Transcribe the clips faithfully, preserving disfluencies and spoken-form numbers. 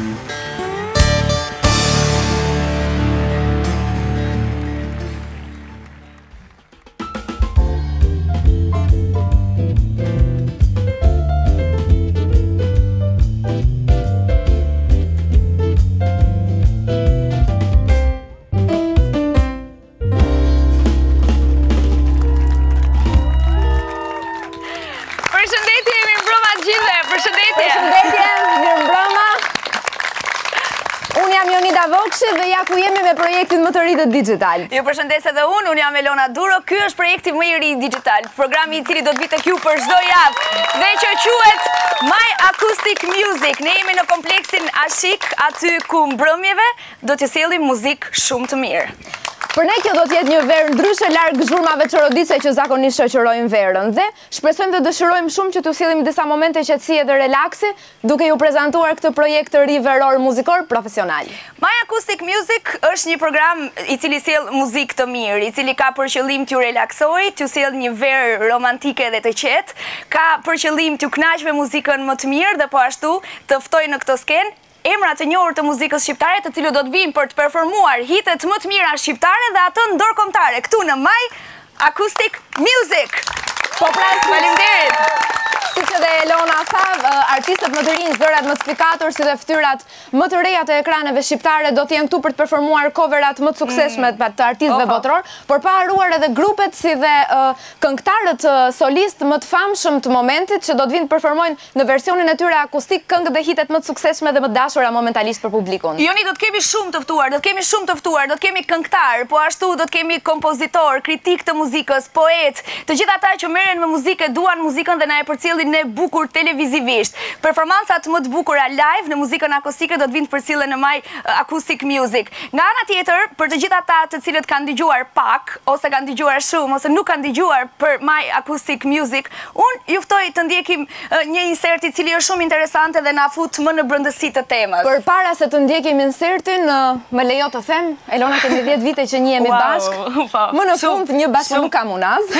Dhe ja ku jemi me projektin më të ri të digital. Ju përshëndes edhe unë, unë jam Elona Duro, ky është projekti më i ri digital, programi i cili do të vi tek ju për çdo javë dhe që quhet My Acoustic Music. Ne jemi në kompleksin Ashik, aty ku mbrëmjeve do të sjellim muzikë shumë të mirë. Për ne kjo do të jetë një verë ndryshe larg zhurmave çorodice që zakonisht shoqërojnë verën dhe shpresojmë dhe dëshirojmë shumë që t'ju sjellim disa momente qetësie dhe relaksi duke ju prezantuar këtë projekt të ri veror muzikor profesional. My Acoustic Music është një program i cili sjell muzikë të mirë, i cili ka për qëllim t'ju relaksojë, t'ju sjell një verë romantike dhe të qetë, ka për qëllim t'ju kënaq me muzikën më të mirë dhe po ashtu të ftojë në këtë skenë emra të njohur të muzikës shqiptare, të cilët do të vinë për të performuar hitet më të mira shqiptare dhe ato ndërkombëtare këtu në My Acoustic Music. Po pra, faleminderit. Siç edhe Elona tha, artistët më të rinj, zërat më të spikatur, si dhe fytyrat më të reja të ekraneve shqiptare do të jenë këtu për të performuar coverat më të suksesshme të artistëve botror, por pa haruar edhe grupet si dhe këngëtarët solist më të famshëm të momentit që do të vinë të performojnë në versionin e tyre akustik këngët dhe hitet më të suksesshme dhe më të dashura momentalisht për publikun. Joni, do të kemi shumë të ftuar, do të kemi shumë të ftuar, do të kemi këngëtar, po ashtu do të kemi kompozitor, kritik të muzikës, poet, të gjithë ata që merren me muzikë, duan muzikën dhe na e përcjellin në bukur televizivisht. Performancat më të bukura live në muzikën akustike do të vinë të përcjellen në My Acoustic Music. Nga ana tjetër, për të gjithë ata të cilët kanë dëgjuar pak ose kanë dëgjuar shumë ose nuk kanë dëgjuar për My Acoustic Music, unë ju ftoj të ndjekim një insert i cili është shumë interesant dhe na fut më në brendësi të temës. Përpara se të ndjekim insertin, më lejo të them, Elona, kemi dhjetë vite që njihemi bashkë. Më në fund një bashkëpunim nuk kam unaz.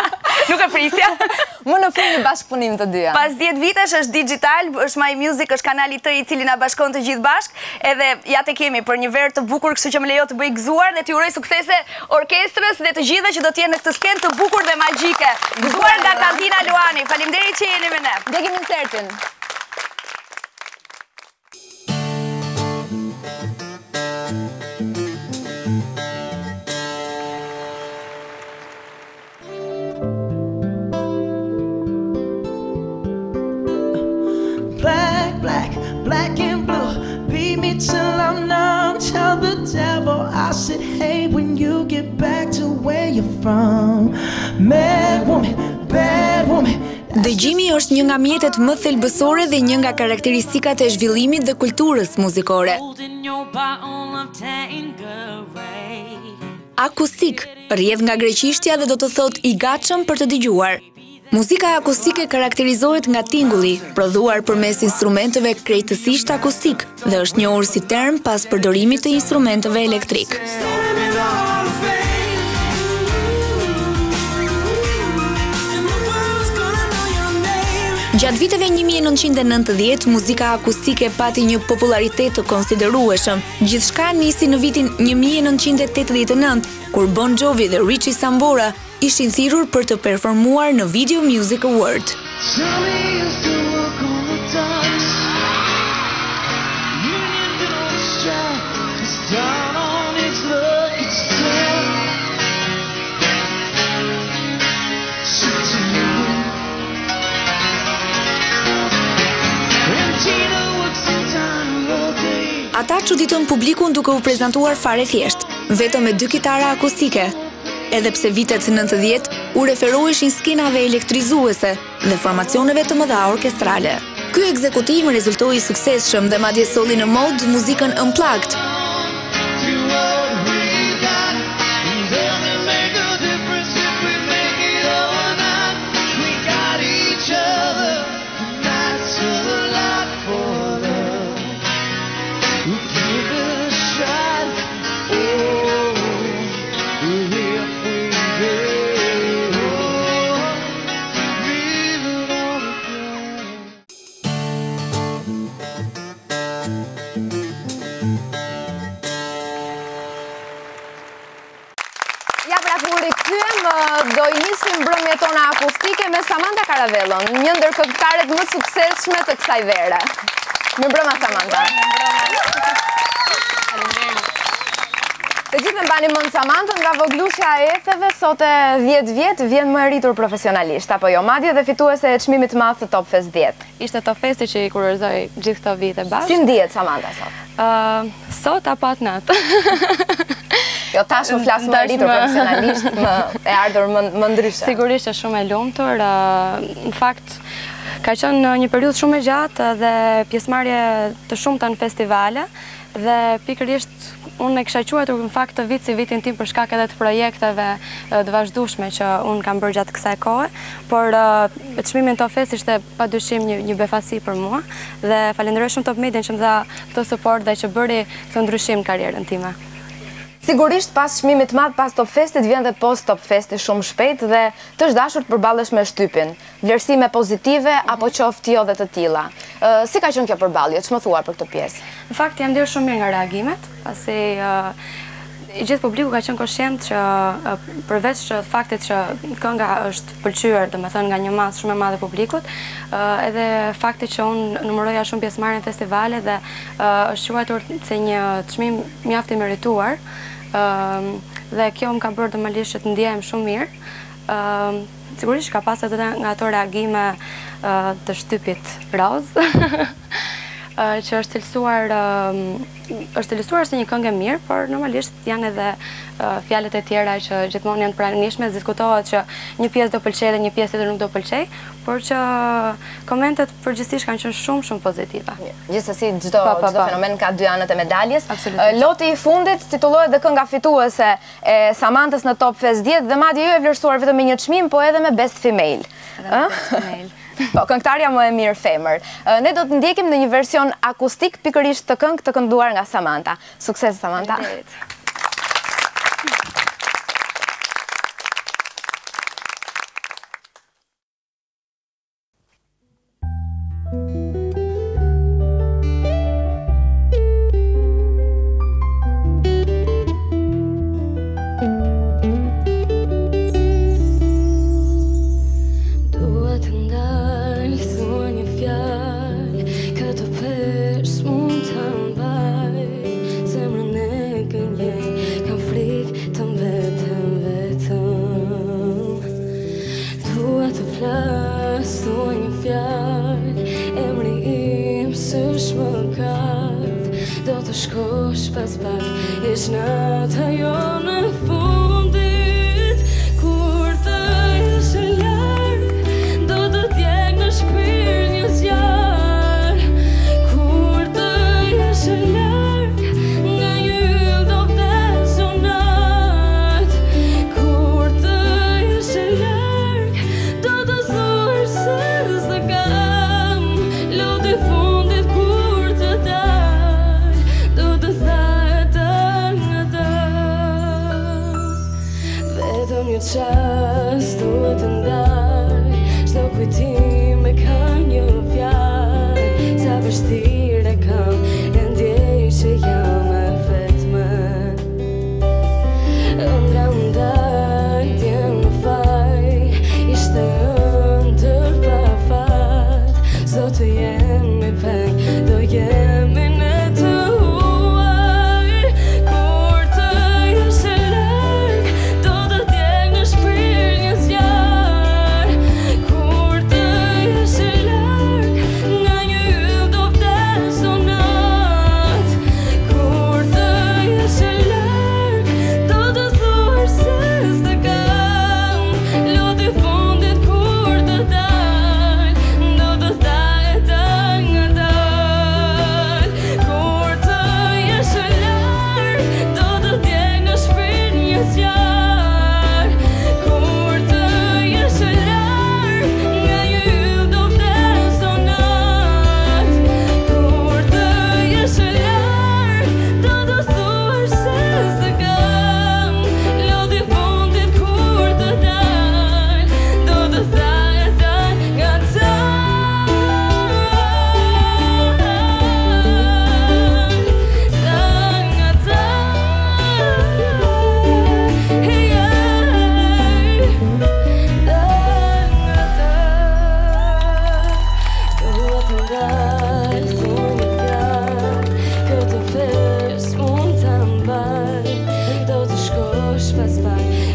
Nuk e prisja. Më në fund një bashkëpunim të dyja. Pas dhjetë vitesh është digital, është My Music, është kanali të i cili na bashkon të gjithë bashkë, edhe ja te kemi për një verë të bukur, kështu që më lejo të bëj gëzuar dhe t'ju uroj suksese orkestrës dhe të gjithëve që do të jenë në këtë skenë të bukur dhe magjike. Gëzuar nga Kantina Luani. Faleminderit që jeni me ne. Ndjekim insertin. Black and blue, beat me till I'm numb. Tell the devil I said hey when you get back to where you're from. Mad woman, bad woman. Dëgjimi është një nga mjetet më thelbësore dhe një nga karakteristikat e zhvillimit dhe kulturës muzikore. Akustik, rrjedh nga greqishtja dhe do të thotë i gatshëm për të dëgjuar. Muzika akustike karakterizohet nga tingulli, prodhuar përmes instrumenteve krejtësisht akustik dhe është njohur si term pas përdorimit të instrumenteve elektrik. Gjatë viteve një mijë e nëntëqind e nëntëdhjetë, muzika akustike pati një popularitet të konsiderueshëm. Gjithçka nisi në vitin një mijë e nëntëqind e tetëdhjetë e nëntë, kur Bon Jovi dhe Richie Sambora ishin thirrur për të performuar në Video Music Award. Ata çuditën publikun duke u prezantuar fare thjesht, vetëm me dy kitara akustike. Edhe pse vitet nëntëdhjetë u referoheshin skenave elektrizuese dhe formacioneve të mëdha orkestrale. Ky ekzekutim rezultoi suksesshëm dhe madje solli në mod muzikën unplugged. tona akustike me Samantha Caravellon, një ndër këngëtarët më të suksesshme të kësaj vere. Mirëmbrëma Samantha. Të gjithë mbani mend Samantën nga voglushja e etheve, sot e dhjetë vjet vjen më e rritur profesionalisht, apo jo? Madje dhe fituese e çmimit të madh të Top Fest dhjetë. Ishte Top Festi që i kurorëzoi gjithë këto vite bashkë. Si ndihet Samantha sot? Uh, sot apo atë natë? Jo, tash më flas më e rritur profesionalisht, më e ardhur më, më ndryshe. Sigurisht është shumë e lumtur. Uh, në fakt, ka qenë një periudhë shumë e gjatë dhe pjesëmarrje të shumta në festivale dhe pikërisht unë e kisha quajtur në fakt të vit si vitin tim për shkak edhe të projekteve të vazhdueshme që unë kam bërë gjatë kësaj kohe, por çmimi Top Fest ishte padyshim një, një befasi për mua dhe falenderoj shumë Top Median që më dha këtë support dhe që bëri këtë ndryshim karrierën time. Sigurisht pas çmimit të madh pas Top Festit vjen dhe post Top Festi shumë shpejt dhe të është dashur të përballesh me shtypin. Vlerësime pozitive apo qoftë jo dhe të tilla. Uh, si ka qenë kjo përballje? Ç'më thua për këtë pjesë? Në fakt jam ndjerë shumë mirë nga reagimet, pasi uh, i gjithë publiku ka qenë koshient që uh, përveç që faktit që kënga është pëlqyer, domethënë nga një masë shumë e madhe publikut, uh, edhe fakti që unë numëroja shumë pjesëmarrje në festivale dhe uh, është quajtur se një çmim mjaft i merituar. Uh, dhe kjo më ka bërë domosdoshmërisht që të ndjehem shumë mirë. Uh, sigurisht ka pasur edhe nga ato reagime uh, të shtypit roz. Uh, që është cilësuar uh, është cilësuar si një këngë e mirë, por normalisht janë edhe uh, fjalët e tjera që gjithmonë janë pranishme, diskutohet që një pjesë do pëlqej dhe një pjesë tjetër nuk do pëlqej, por që komentet përgjithsisht kanë qenë shumë shumë pozitive. Gjithsesi çdo çdo fenomen ka dy anët e medaljes. Uh, Loti i fundit titullohet dhe kënga fituese e Samanthës në Top Fest dhjetë dhe madje ju e vlerësuar vetëm me një çmim, po edhe me Best Female. Edhe me Best Female. Po, këngëtarja më e mirë femër. Ne do të ndjekim në një version akustik pikërisht të këngë të kënduar nga Samantha. Sukses, Samantha! Do të shkosh pas pak, ish nata jo në fundit. Kur të jesh e larg, do të t'jek në shpirt një zjarr. Kur të jesh e larg, nga një yll do vdes o nat. Kur të jesh e larg, do të thuar se s'të kam. Loti fundit kur të dal, vetëm një qas duhet të ndaj. Çdo kujtim e ka një fjalë, sa vështirë e kam, e ndjej që jam e vetme. Ëndra ndal, t'jem në faj, ishte ëndër pa fat. S'do të jemi peng, do jemi ne të huaj. Kur të jesh e larg, do të t'jek në shpirt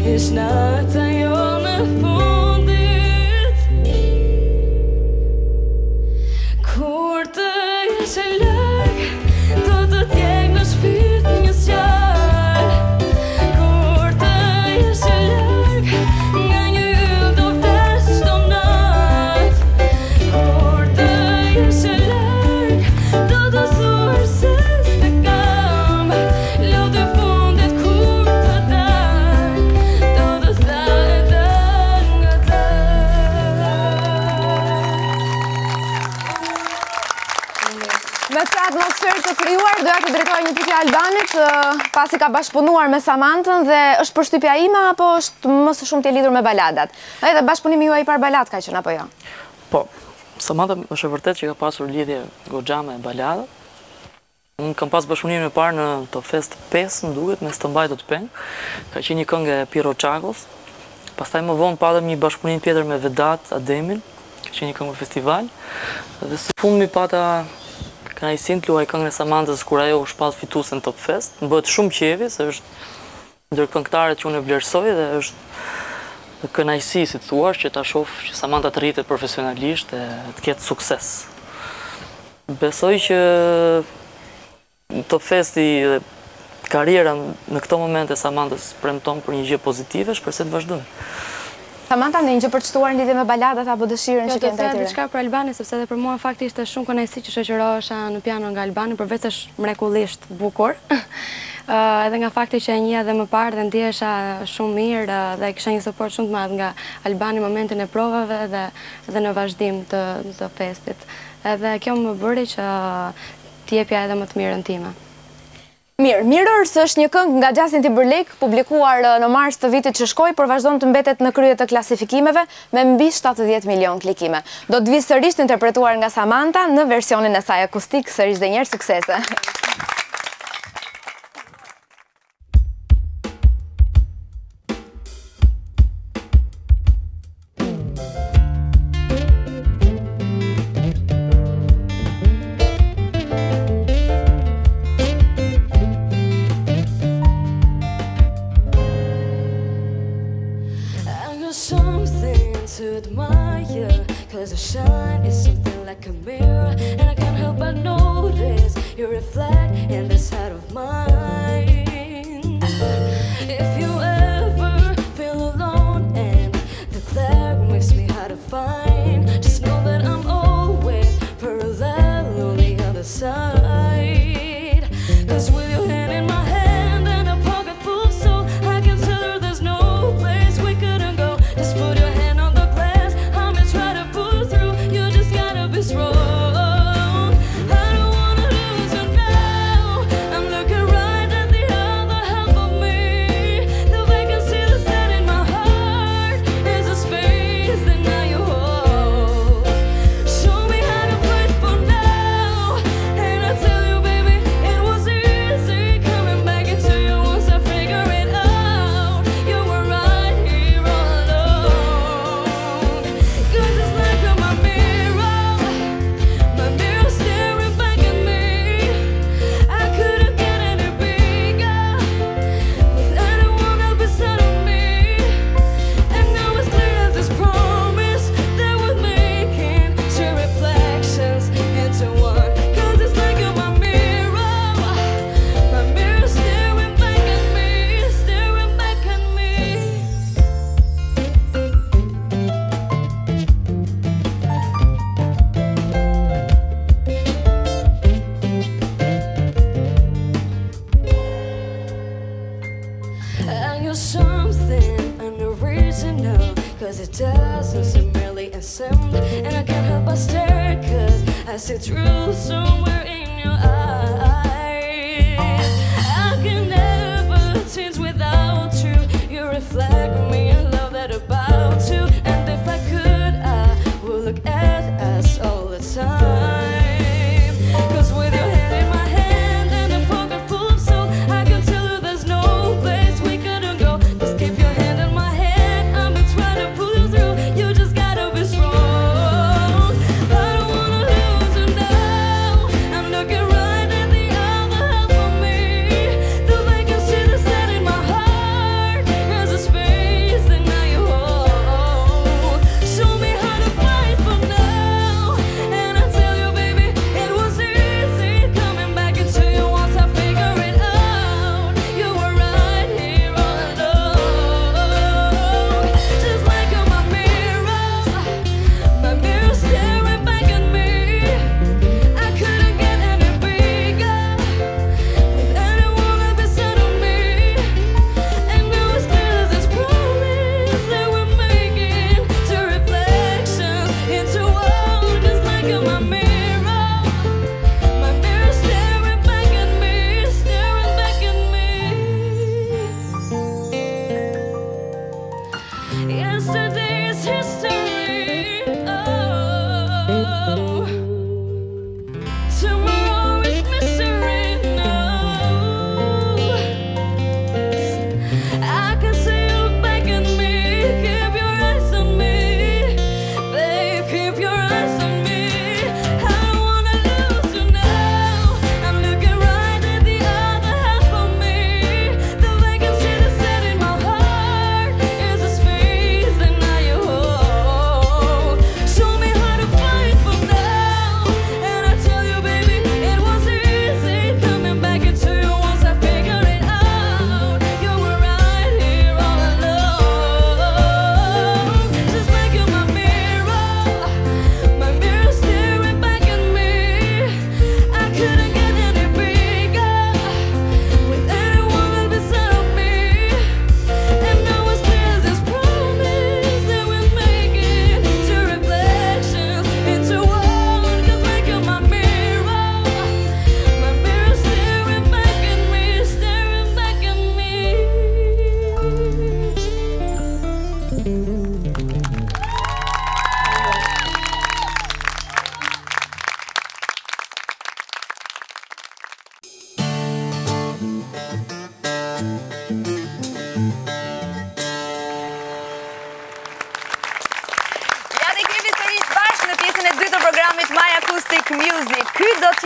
ish nata jo në fundit. Kur të jesh e larg, do të t'jek në shpirt një sqar. Kur të jesh e larg, nga një yll do vdes çdo nat. Kur të jesh e larg, do të thuar se s'te kam. Lot e fundit kur të dal, do të thaj dal nga dal. Me këtë atmosferë të krijuar, doja të drejtoj një pyetje Albanit, ë, pasi ka bashkëpunuar me Samantën dhe është përshtypja ime apo është më së shumti e lidhur me baladat? Edhe bashkëpunimi juaj i parë balad ka qenë apo jo? Po, Samanta është e vërtet që ka pasur lidhje goxha me baladat. Unë kam pas bashkëpunimin e parë në Top Fest pesë, më duket, me Stëmbaj do të peng. Ka qenë një këngë e Piero Çakos. Pastaj më vonë patëm një bashkëpunim tjetër me Vedat Ademin, ka qenë një këngë në festival. Dhe së fundmi pata kënaqësinë të luaj këngën e Samantës kur ajo u shpall fituese në Top Fest. Më bëhet shumë qefi se është ndër këngëtarët që unë e vlerësoj dhe është kënaqësi, si të thuash, që ta shoh që Samanta të rritet profesionalisht e të ketë sukses. Besoj që Top Festi dhe karriera në këto momente Samantës premton për një gjë pozitive, shpresoj të vazhdojë. Samanta, ndonjë gjë për të shtuar në lidhje me baladat apo dëshirën që Jo, të kanë thënë ndaj diçka për Albani, sepse edhe për mua fakti ishte shumë kënaqësi që shoqërohesha në piano nga Albani, përveç se është mrekullisht bukur. Uh, edhe nga fakti që e njeh edhe më parë dhe ndihesha shumë mirë uh, dhe kisha një suport shumë të madh nga Albani në momentin e provave dhe dhe në vazhdim të, të festit. Edhe kjo më bëri që uh, t'jepja edhe më të mirën time. Mirë, Mirrors është një këngë nga Justin Timberlake, publikuar në mars të vitit që shkoi, por vazhdon të mbetet në krye të klasifikimeve me mbi shtatëdhjetë milion klikime. Do të vijë sërish të interpretuar nga Samanta në versionin e saj akustik, sërish dhe njerë suksese. Something to admire, cause the shine is something like a mirror, and I can't help but notice you reflect in this heart of mine. If you ever feel alone and the glare makes me hard to find, just know that I'm always parallel on the other side. Cause with your hand in my hand and a pocket full of soul, I can tell her there's no place we couldn't go. Just put your hand on the glass, I'ma try to pull through, you just gotta be strong. I don't wanna lose you now, I'm looking right at the other half of me. The vacancy that's set in my heart is a space that now you hold. Show me how to fight for now, and I tell you baby, it was easy coming back into you once I figure it out. You were right here all along. Cause it's like I'm a mirror, my mirror staring back at me. I couldn't get any bigger with anyone else beside of me. And now it's clear as this promise that we're making two reflections into one. Cause it's like I'm a mirror, my mirror staring back at me, staring back at me. And you're something unoriginal, cause it doesn't seem really assumed. And I can't help but stare, cause I see through somewhere in your eyes. I can never change without you, you reflect me, I love that about you. And if I could, I would look at us all the time. Cause with your hand in my hand and a pocket full of soul, I can tell you there's no place we couldn't go. Just keep your hand in my hand, I'ma try to pull you through, you just gotta be strong. I don't wanna lose you now, I'm looking right at the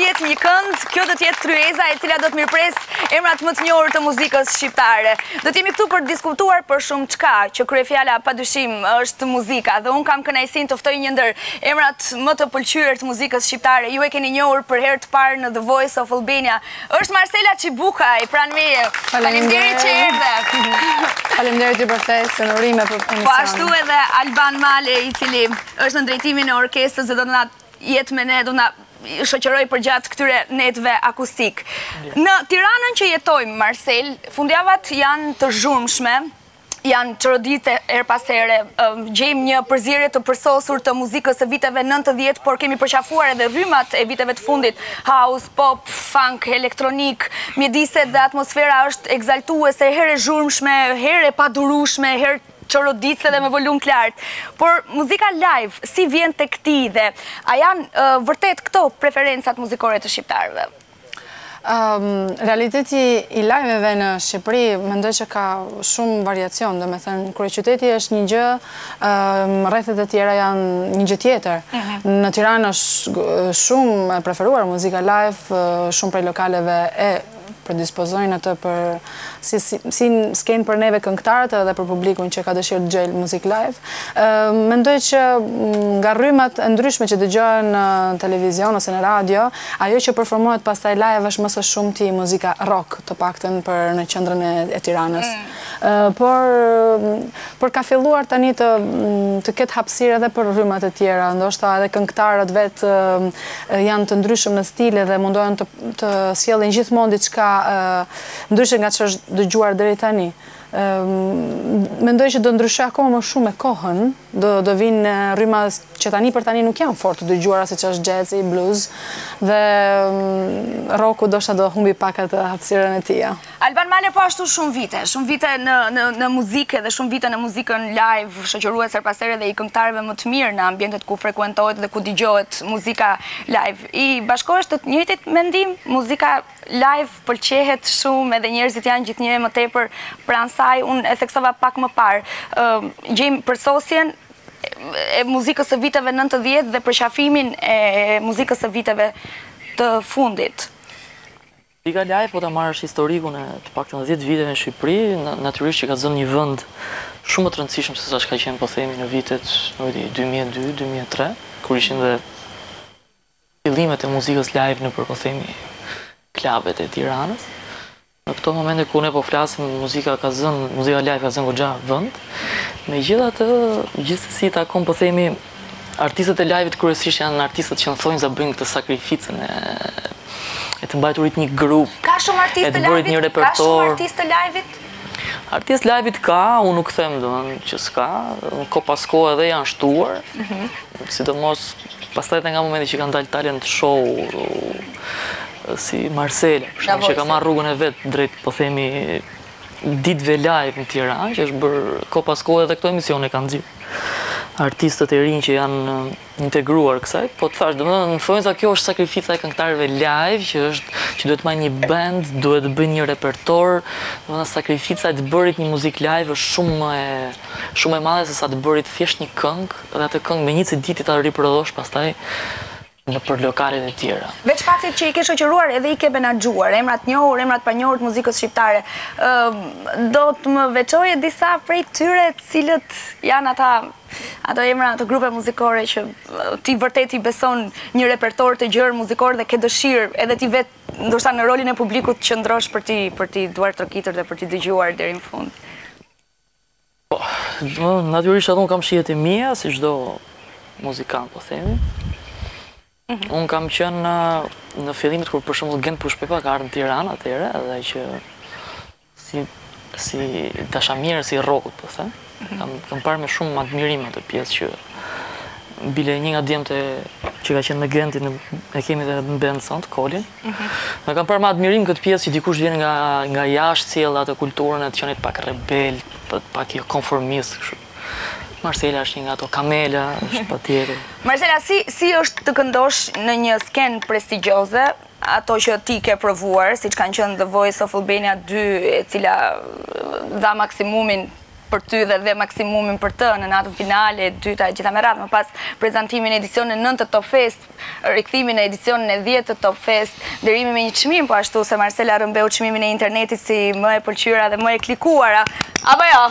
jetë një kënd, kjo do të jetë tryeza e cila do të mirëpres emrat më të njohur të muzikës shqiptare. Do të jemi këtu për të diskutuar për shumë çka, që kryefjala padyshim është muzika, dhe un kam kënaqësinë të ftoj një ndër emrat më të pëlqyer të muzikës shqiptare. Ju e keni njohur për herë të parë në The Voice of Albania. Është Marcela Çibukaj pranë meje. Faleminderit që erdhe. Faleminderit ju për ftesën, urime për emisionin. Po ashtu edhe Alban Male, i cili është në drejtimin e orkestrës dhe do të na jetë me ne, do na shoqëroj për gjatë këtyre netëve akustik. Në Tiranën që jetojmë, Marcel, fundjavat janë të zhurmshme, janë çrodite her pas here, gjejmë një përzierje të përsosur të muzikës së viteve nëntëdhjetë, por kemi përqafuar edhe rrymat e viteve të fundit, house, pop, funk, elektronik, mjediset dhe atmosfera është egzaltuese, her e zhurmshme, her e padurueshme, her çoroditse dhe me volum të lartë. Por muzika live, si vjen tek ti dhe a janë vërtet këto preferencat muzikore të shqiptarëve? Realiteti i live-eve në Shqipëri mendoj që ka shumë variacion, do me thënë, kryeqyteti është një gjë, rrethet e tjera janë një gjë tjetër. Në Tiranë është shumë e preferuar muzika live, shumë prej lokaleve e predispozojnë atë për si skenë për neve këngëtarët edhe për publikun që ka dëshirë të gjejë muzikë live. Mendoj që nga rrymat e ndryshme që dëgjohen në televizion ose në radio, ajo që performohet pastaj live është më së shumti muzika rock, të paktën për në qendrën e Tiranës. Por por ka filluar tani të të ketë hapësirë edhe për rrymat e tjera, ndoshta edhe këngëtarët vetë janë të ndryshëm në stile dhe mundohen të të sjellin gjithmonë diçka ndryshe nga që është dëgjuar deri tani. Mendoj që do ndryshoj akoma më shumë me kohën, do vinë rryma që tani për tani nuk janë fort të dëgjuara, siç është jazzi, blues, dhe rocku doshta do humbi pak atë hapësirën e tij. Alban Male po ashtu shumë vite, shumë vite në muzikë dhe shumë vite në muzikën live, shoqërues her pas here dhe i këngëtarëve më të mirë në ambientet ku frekuentohet dhe ku dëgjohet muzika live. I bashkohesh të njëjtit mendim, muzika live pëlqehet shumë edhe njerëzit janë gjithnjë më tepër pranë saj. Unë e theksova pak më parë, gjejmë përsosjen e muzikës së viteve nëntëdhjetë dhe përqafimin e muzikës së viteve të fundit. Muzika live, po ta marrësh historikun e të paktën dhjetë viteve në Shqipëri, natyrisht që ka zënë një vend shumë më të rëndësishëm se sa ka qenë, po themi, në vitet dy mijë e dy dy mijë e tre, kur ishin dhe fillimet e muzikës live në, po themi, klubet e Tiranës. Në këto momente ku ne po flasim, muzika ka zënë, muzika live ka zënë goxha vend. Megjithatë, gjithsesi takon, po themi, artistët e live-it kryesisht janë artistët që në thonjë za bëjnë këtë sakrificën e e të mbajturit një grup, ka shumë artistë e të bërit një repertor. Ka shumë artistë live-it? Artistë live-it ka, unë nuk them domethënë që s'ka, ko pas kohë edhe janë shtuar, sidomos pastaj nga momenti që kanë dalë talent show si Marcela, për shembull, që ka marrë rrugën e vet drejt, po themi, ditëve live në Tiranë, që është bërë ko pas kohë edhe këto emisione kanë nxjerrë artistët e rinj që janë integruar kësaj, po të thash, domethënë në fund sa kjo është sakrifica e këngëtarëve live, që është që duhet të marrë një band, duhet të bëjnë një repertor, domethënë sakrifica e të bërit një muzikë live është shumë më e shumë e madhe se sa të bërit thjesht një këngë, dhe atë këngë me një që ditë ta riprodhosh pastaj në për lokalet e tjera. Veç faktit që i ke shoqëruar edhe i ke menaxhuar, emrat njohur, emrat pa njohur të muzikës shqiptare, do të më veçoje disa prej tyre cilët janë ata ato emra, ato grupe muzikore që ti vërtet i beson një repertor të gjerë muzikor dhe ke dëshirë edhe ti vetë, ndoshta në rolin e publikut qëndrosh për ti për ti duar trokitër dhe për ti dëgjuar deri në fund. Po, natyrisht atë unë kam shijet e mia, si çdo muzikant, po themi. Unë kam qenë në fillimit kur për shembull Gent Pushpepa ka ardhur në Tiranë atëherë, edhe që si si dashamirë si rockut, po them. Kam kam parë me shumë admirim atë pjesë që bile një nga djemtë që ka qenë me Gentin, e kemi edhe në band sot, Kolin. Ne kam parë me admirim këtë pjesë që dikush vjen nga nga jashtë sjell atë kulturën e të qenit pak rebel, pak jo konformist kështu. Marcela është një nga ato, Kamela është patjetër. Marcela, si, si është të këndosh në një skenë prestigjioze, ato që ti ke provuar, siç kanë qenë The Voice of Albania dy, e cila dha maksimumin për ty dhe dhe maksimumin për të në natën finale, dyta e gjitha me radhë, më pas prezantimin e edicionin nëntë të Top Fest, rikthimin e edicionin e dhjetë të Top Fest, dërimi me një çmim, po ashtu se Marcela rëmbeu çmimin e internetit si më e pëlqyera dhe më e klikuara. Apo jo?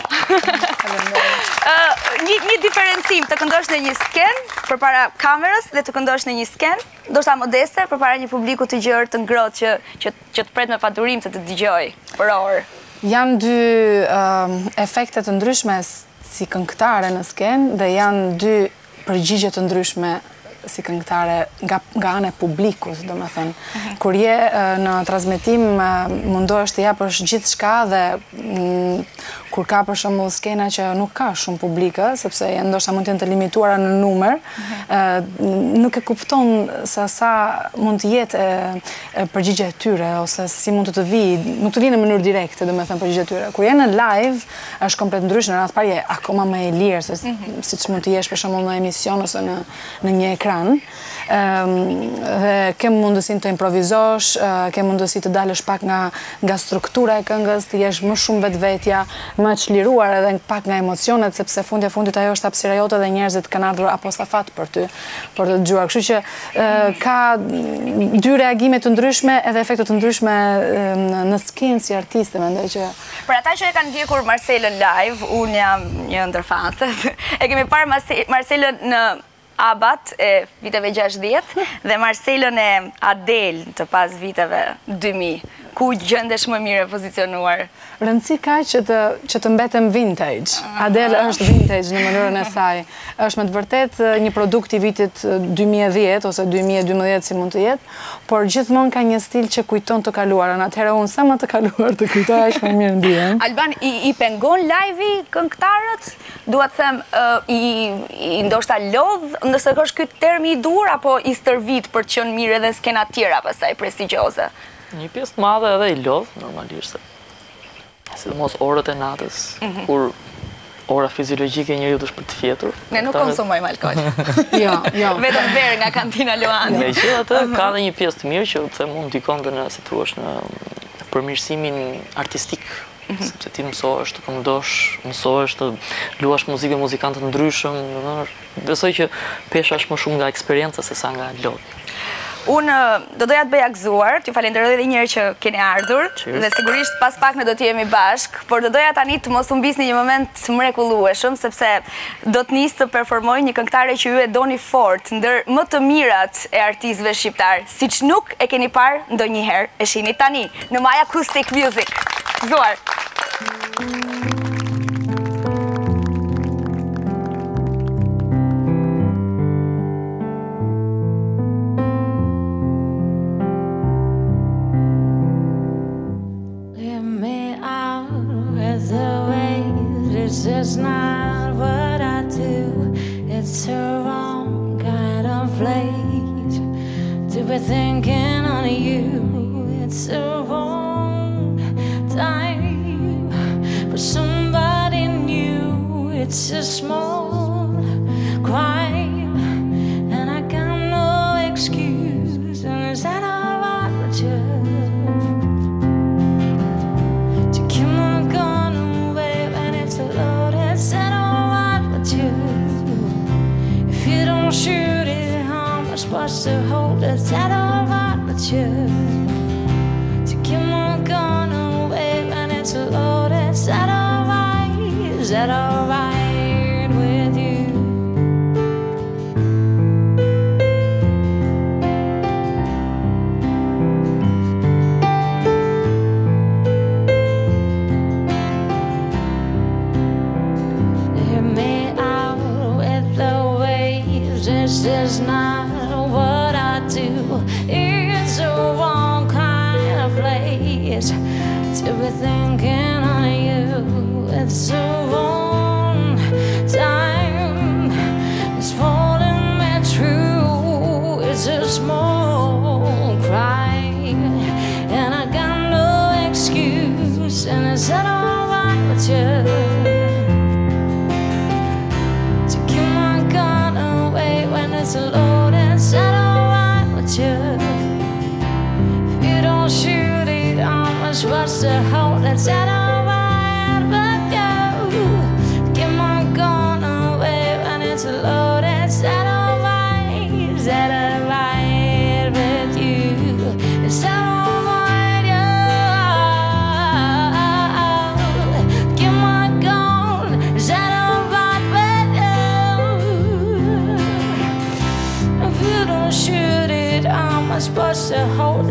Një një diferencim të këndosh në një sken përpara kamerës dhe të këndosh në një sken, ndoshta modeste përpara një publiku të gjerë të ngrohtë që që që të pret me padurim se të dëgjoj për orë. Janë dy uh, efekte të ndryshme si këngëtare në sken dhe janë dy përgjigje të ndryshme si këngëtare nga, nga ana e publikut, do me thënë. Uh-huh. Kur je uh, në transmetim uh, mundohesh të japësh gjithë shka dhe mm, kur ka për shembull skena që nuk ka shumë publikë, sepse ndoshta mund të jenë të limituara në numër, uh-huh. uh, nuk e kupton se sa mund të jetë uh, përgjigje e tyre ose si mund të të vi, nuk të vi në mënyrë direkte, do me thënë përgjigje e tyre. Kur je në live, është komplet ndryshe, në radhë parë je akoma më e lirë, se uh-huh. siç mund të jesh për shembull në emision ose në në një ekran. Um, dhe ke mundësin të improvizosh, uh, ke mundësi të dalësh pak nga, nga struktura e këngës, të jesh më shumë vetvetja, më çliruar edhe pak nga emocionet, sepse fundja fundit ajo është hapësira jote dhe njerëzit kanë ardhur apostafat për ty, për të dëgjuar. Kështu që uh, ka dy reagime të ndryshme edhe efekte të ndryshme uh, në skenë si artiste, mendoj që. Për ata që e kanë ndjekur Marcelën live, unë jam një ndër fanset. E kemi parë Marcelën në Abat e viteve gjashtëdhjetë dhe Marcelën e Adel të pas viteve dy mijë. Ku gjendesh më mirë pozicionuar? Rëndësi ka që të, që të mbetem vintage. Adel është vintage në mënyrën e saj. Është me të vërtet një produkt i vitit dy mijë e dhjetë ose dy mijë e dymbëdhjetë si mund të jetë, por gjithmonë ka një stil që kujton të kaluarën. Atëherë unë sa më të kaluar të kujtoj aq më mirë ndihem. Alban, i, i pengon live-i këngëtarët? Dua të them, uh, i, i ndoshta lodh, ndërsa është ky termi i dur apo i stërvit për të qenë mirë edhe skena tjera pastaj prestigjioze? Një pjesë të madhe edhe i lodh, normalisht. Sidomos orët e natës, mm-hmm. kur ora fiziologjike e njeriut është për të fjetur. Ne nuk konsumojmë alkool. Jo, jo. Vetëm verë nga kantina Luani. Megjithatë, ka dhe një pjesë të mirë që them unë ndikon dhe në, si thua, në përmirësimin artistik. Mm-hmm. Sepse ti mësohesh të këndosh, mësohesh të luash muzikë me muzikantë të ndryshëm. Besoj që pesha është më shumë nga eksperjenca se sa nga lodhja. Unë do doja të bëja gëzuar, t'ju falenderoj edhe një herë që keni ardhur, Cheers. Dhe sigurisht pas pak ne do të jemi bashk, por do doja tani të mos humbisni një moment mrekullueshëm, sepse do të nis të performoj një këngëtare që ju e doni fort, ndër më të mirat e artistëve shqiptar, siç nuk e keni parë ndonjëherë. E shihni tani në My Acoustic Music. Gëzuar. It's just not what I do. It's a wrong kind of place to be thinking on you. It's a wrong time for somebody new. It's a small crime, and I got no excuse. And is that all right with you? Shoot it, how am I supposed to hold it? Is that alright with you? To keep my gun away when it's loaded. Is that alright? Is that alright with you? Hear me out with the waves. This is not what I do. It's a wrong kind of place to be thinking on you. It's a wrong time. It's holding me true. It's a small crime, and I got no excuse. And is that alright with you? It's loaded, is that alright with you? If you don't shoot it, I'm supposed to hold it. Is that alright with you?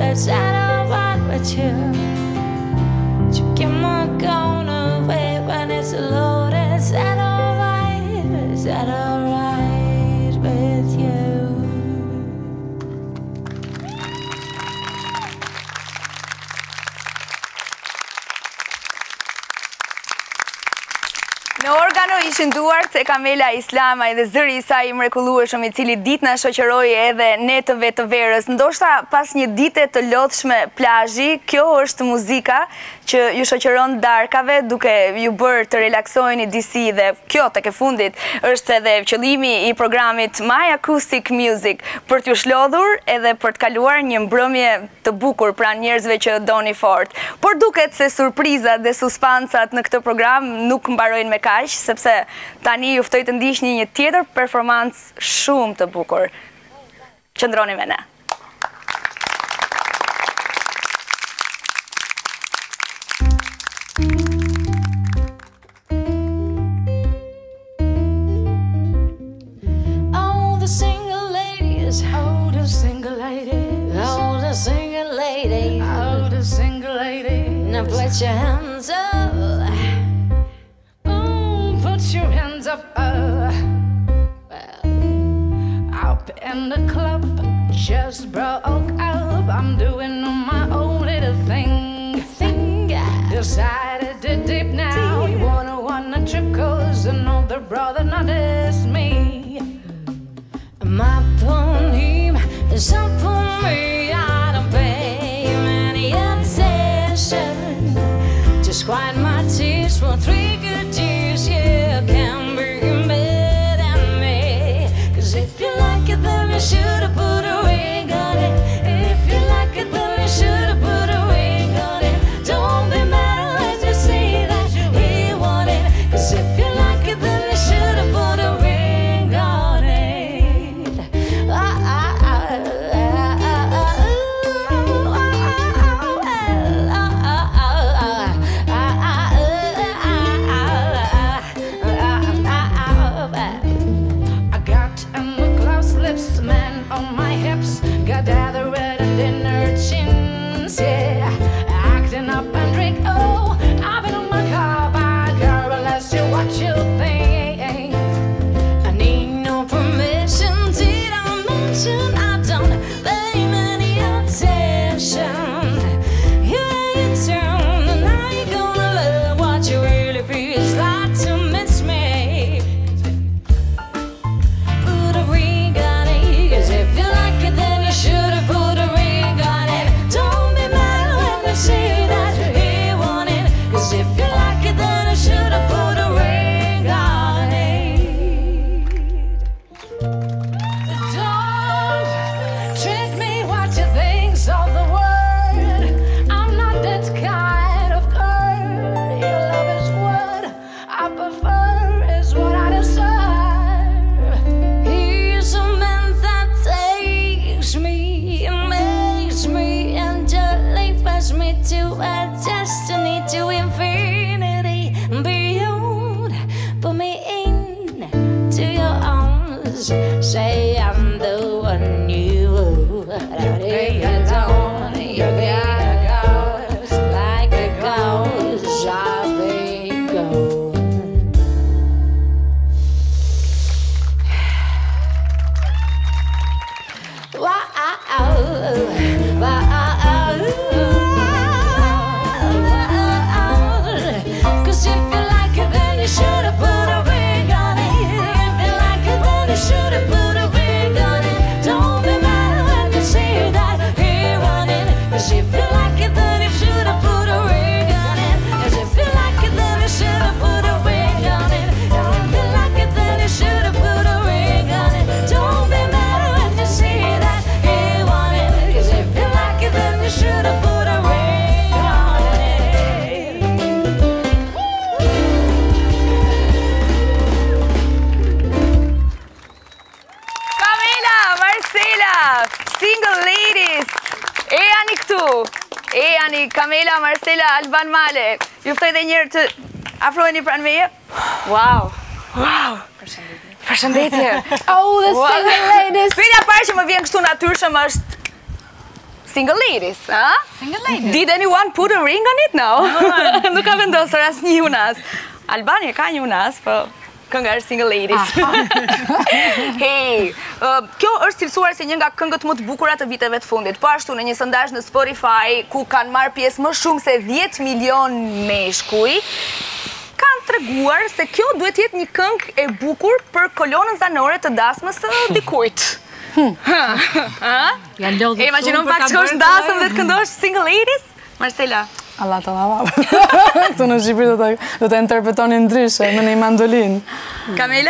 Is that alright with you? You keep on going away when it's low. Is that alright? Is that alright with you? Në organo ishin duart e Kamela Islamaj dhe zëri i saj i mrekullueshëm i cili ditë na shoqëroi edhe ne të vetë të verës. Ndoshta pas një dite të lodhshme plazhi, kjo është muzika që ju shoqëron darkave duke ju bërë të relaksoheni disi dhe kjo tek e fundit është edhe qëllimi i programit My Acoustic Music, për t'ju shlodhur edhe për të kaluar një mbrëmje të bukur pranë njerëzve që doni fort. Por duket se surprizat dhe suspansat në këtë program nuk mbarojnë me kaq, sepse tani ju ftoj të ndiqni një tjetër performancë shumë të bukur. Qëndroni me ne. All the single ladies, all the single ladies, all the single ladies, all the single ladies. Now put your hands up. Put your hands up, uh, well, up in the club, just broke up. I'm doing my own little thing, thing. Decided to dip now. You wanna wanna trip, cause another brother noticed me. My pony is up on me. I don't pay him any attention. Just quiet my tears for three good years. Yeah, can be mad at me. Cause if you like it, then you should've put a ring on it. If you like it, then you should've put a ring on it. Don't be mad unless you see that he want it. Cause if you like it, then you should've put a ring on it. Ah, ah, ah, ah, ah, man on my hips, got the red and inner chins, yeah, acting up and drink. Oh, I've been on my car by girl, unless you what you think. I need no permission. Did I mention I don't pay any attention? You ain't turned, and now you're gonna love what you really feels like to miss me. Put a ring on it. If you like it, then you should've put a ring on it. Don't be mad when you see that he want it. Cause if you like it, then you should've put a ring on it. Don't treat me what you think's of the world. I'm not that kind of girl. Your love is what I prefer, is what I deserve. He's a man that takes me and makes me and delivers me to a destiny, to infinity and beyond. Put me into your arms, say I'm the one you lay alone. You got a ghost, like a ghost, I'll be gone. Cause if you like it, then you should've put a ring on it. If you like it, then you should've put a ring on it. Don't be mad when you see that he want it. Cause if you like it, then you should've put a ring on it. Cause if you like it, then you should've put a ring on it. If you like it, then you should've put a ring on it. Don't be mad when you see that he want it. Cause if you like it, then you should've put a ring on it. Kamela, Marcela, single ladies, e janë këtu, e janë Kamela, Marcela, Alban Male. Ju ftoj dhe njërë të afroheni pranë meje. Wow, wow. Përshëndetje. Oh, the single ladies. Pyetja parë që më vjen kështu natyrshëm është Single Ladies, a? Single Ladies. Did anyone put a ring on it? No. Nuk ka vendosur as një unas. Albania ka një unas, po kënga është Single Ladies. Hey, kjo është cilësuar si një nga këngët më të bukura të viteve të fundit. Po ashtu në një sondazh në Spotify ku kanë marrë pjesë më shumë se dhjetë milion meshkuj, kanë treguar se kjo duhet jetë një këngë e bukur për kolonën zanore të dasmës së dikujt. Ja lodhur. E imagjinon pak që është dasëm dhe të këndosh Single Ladies? Marcela. Allah të lava. Këtu në Shqipëri do të interpretoni ndryshe me një mandolin. Kamela?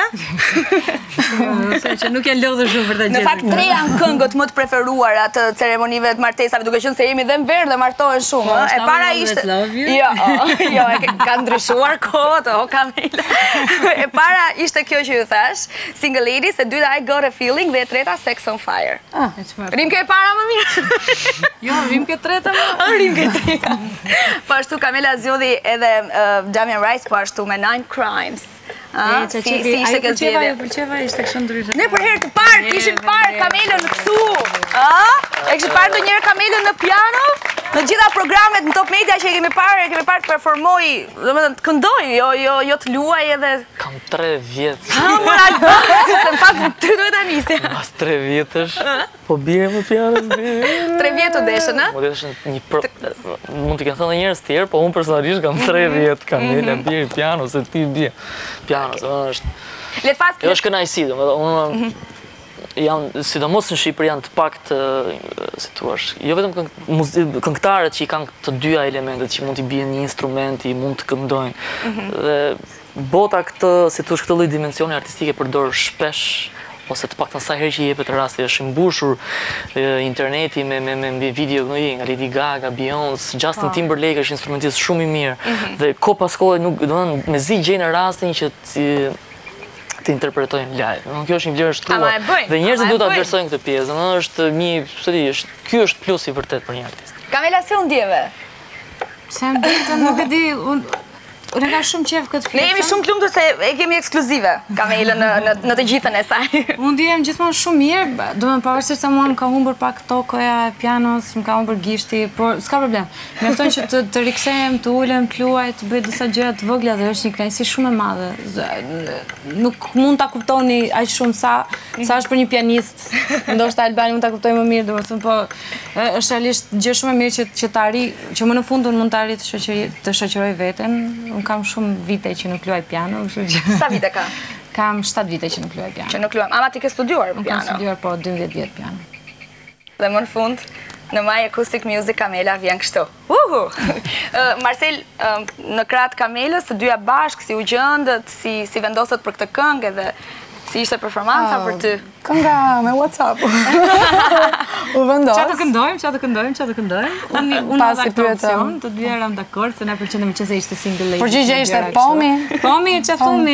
Që nuk janë lodhur shumë për të Në fakt, tre janë këngët më të preferuara të ceremonive të martesave, duke qenë se jemi dhe në verë dhe martohen shumë. E para ishte... Jo, jo, ka ndryshuar kohët, o Kamela. E para ishte kjo që ju thash, Single Ladies, e dyta I Got a Feeling dhe e treta Sex on Fire. Rimke e para më mirë? Jo, rimke e treta më. Rimke e treta. Po ashtu Kamela zgjodhi edhe Damian Rice, po ashtu me Nine Crimes. Si ishte këtë zgjedhje? Ajo pëlqeva, ishte kështu ndryshe. Ne për herë të parë kishim parë Kamelën këtu. E kishim parë ndonjëherë Kamelën në piano? Në gjitha programet në Top Media që e kemi parë, e kemi parë të performoj, domethënë të këndoj, jo jo jo të luaj edhe. Kam tre vjet. Ah, moral. Se në fakt ty duhet ta nisi. Pas tre vjetësh, po bie më piano. Tre vjet u deshën, ë? Më deshën një mund t'i kanë thënë njerëz të tjerë, po unë personalisht kam tre vjet, Kamela bie piano se ti bie. Piano, është. Le të fas. Jo është kënaqësi, domethënë unë janë, sidomos në Shqipëri janë të pak të, si thua, jo vetëm këngëtarët që i kanë të dyja elementet, që mund t'i bien një instrument, i mund të këndojnë. Dhe bota këtë, si thua, këtë lloj dimensioni artistike përdor shpesh, ose të paktën sa herë që i jepet rasti, është i mbushur interneti me me me video nga Lady Gaga, Beyoncé, Justin Timberlake është instrumentist shumë i mirë. Dhe ko pas kohe nuk, domethënë, mezi gjejnë rastin që të interpretojnë live. Kjo është një vlerë e shtruar. Dhe njerëzit duhet ta vlerësojnë këtë pjesë. Domethënë është një, ç'të di, është ky është plus i vërtet për një artist. Kamela, si u ndjeve? Se më bëjtë, nuk e di, unë ka shumë qef këtë pjesë. Ne jemi shumë të lumtur se e kemi ekskluzive Kamela në në të gjithën e saj. Unë ndihem gjithmonë shumë mirë, domethënë pavarësisht se mua më ka humbur pak tokoja e pianos, më ka humbur gishti, por s'ka problem. Mjafton që të të rikthehem, të ulem, të luaj, të bëj disa gjëra të vogla dhe është një kënaqësi shumë e madhe. Nuk mund ta kuptoni aq shumë sa sa është për një pianist. Ndoshta Albani mund ta kuptojë më mirë, domethënë, po është realisht gjë shumë e mirë që që të arri, që më në fund unë mund të arri të shoqëroj të shoqëroj veten. Unë kam shumë vite që nuk luaj piano, kështu që... Sa vite ka? Kam shtatë vite që nuk luaj piano. Që nuk luaj. Ama ti ke studiuar piano? Unë kam studiuar, po, dymbëdhjetë vjet piano. Dhe më në fund, në My Acoustic Music Kamela vjen kështu. Uhu! Marcel, në kratë Kamelës, të dyja bashkë, si u gjëndët, si vendosët për këtë këngë edhe si ishte performanca për ty? Kënga me WhatsApp. U vendos. Qa të këndojmë, qa të këndojmë, qa të këndojmë. Unë edhe këtë opcion, të dyja eram dakord, se ne përqendemi që se ishte Single Ladies. Përgjigje ishte pomi. Pomi, që thumi.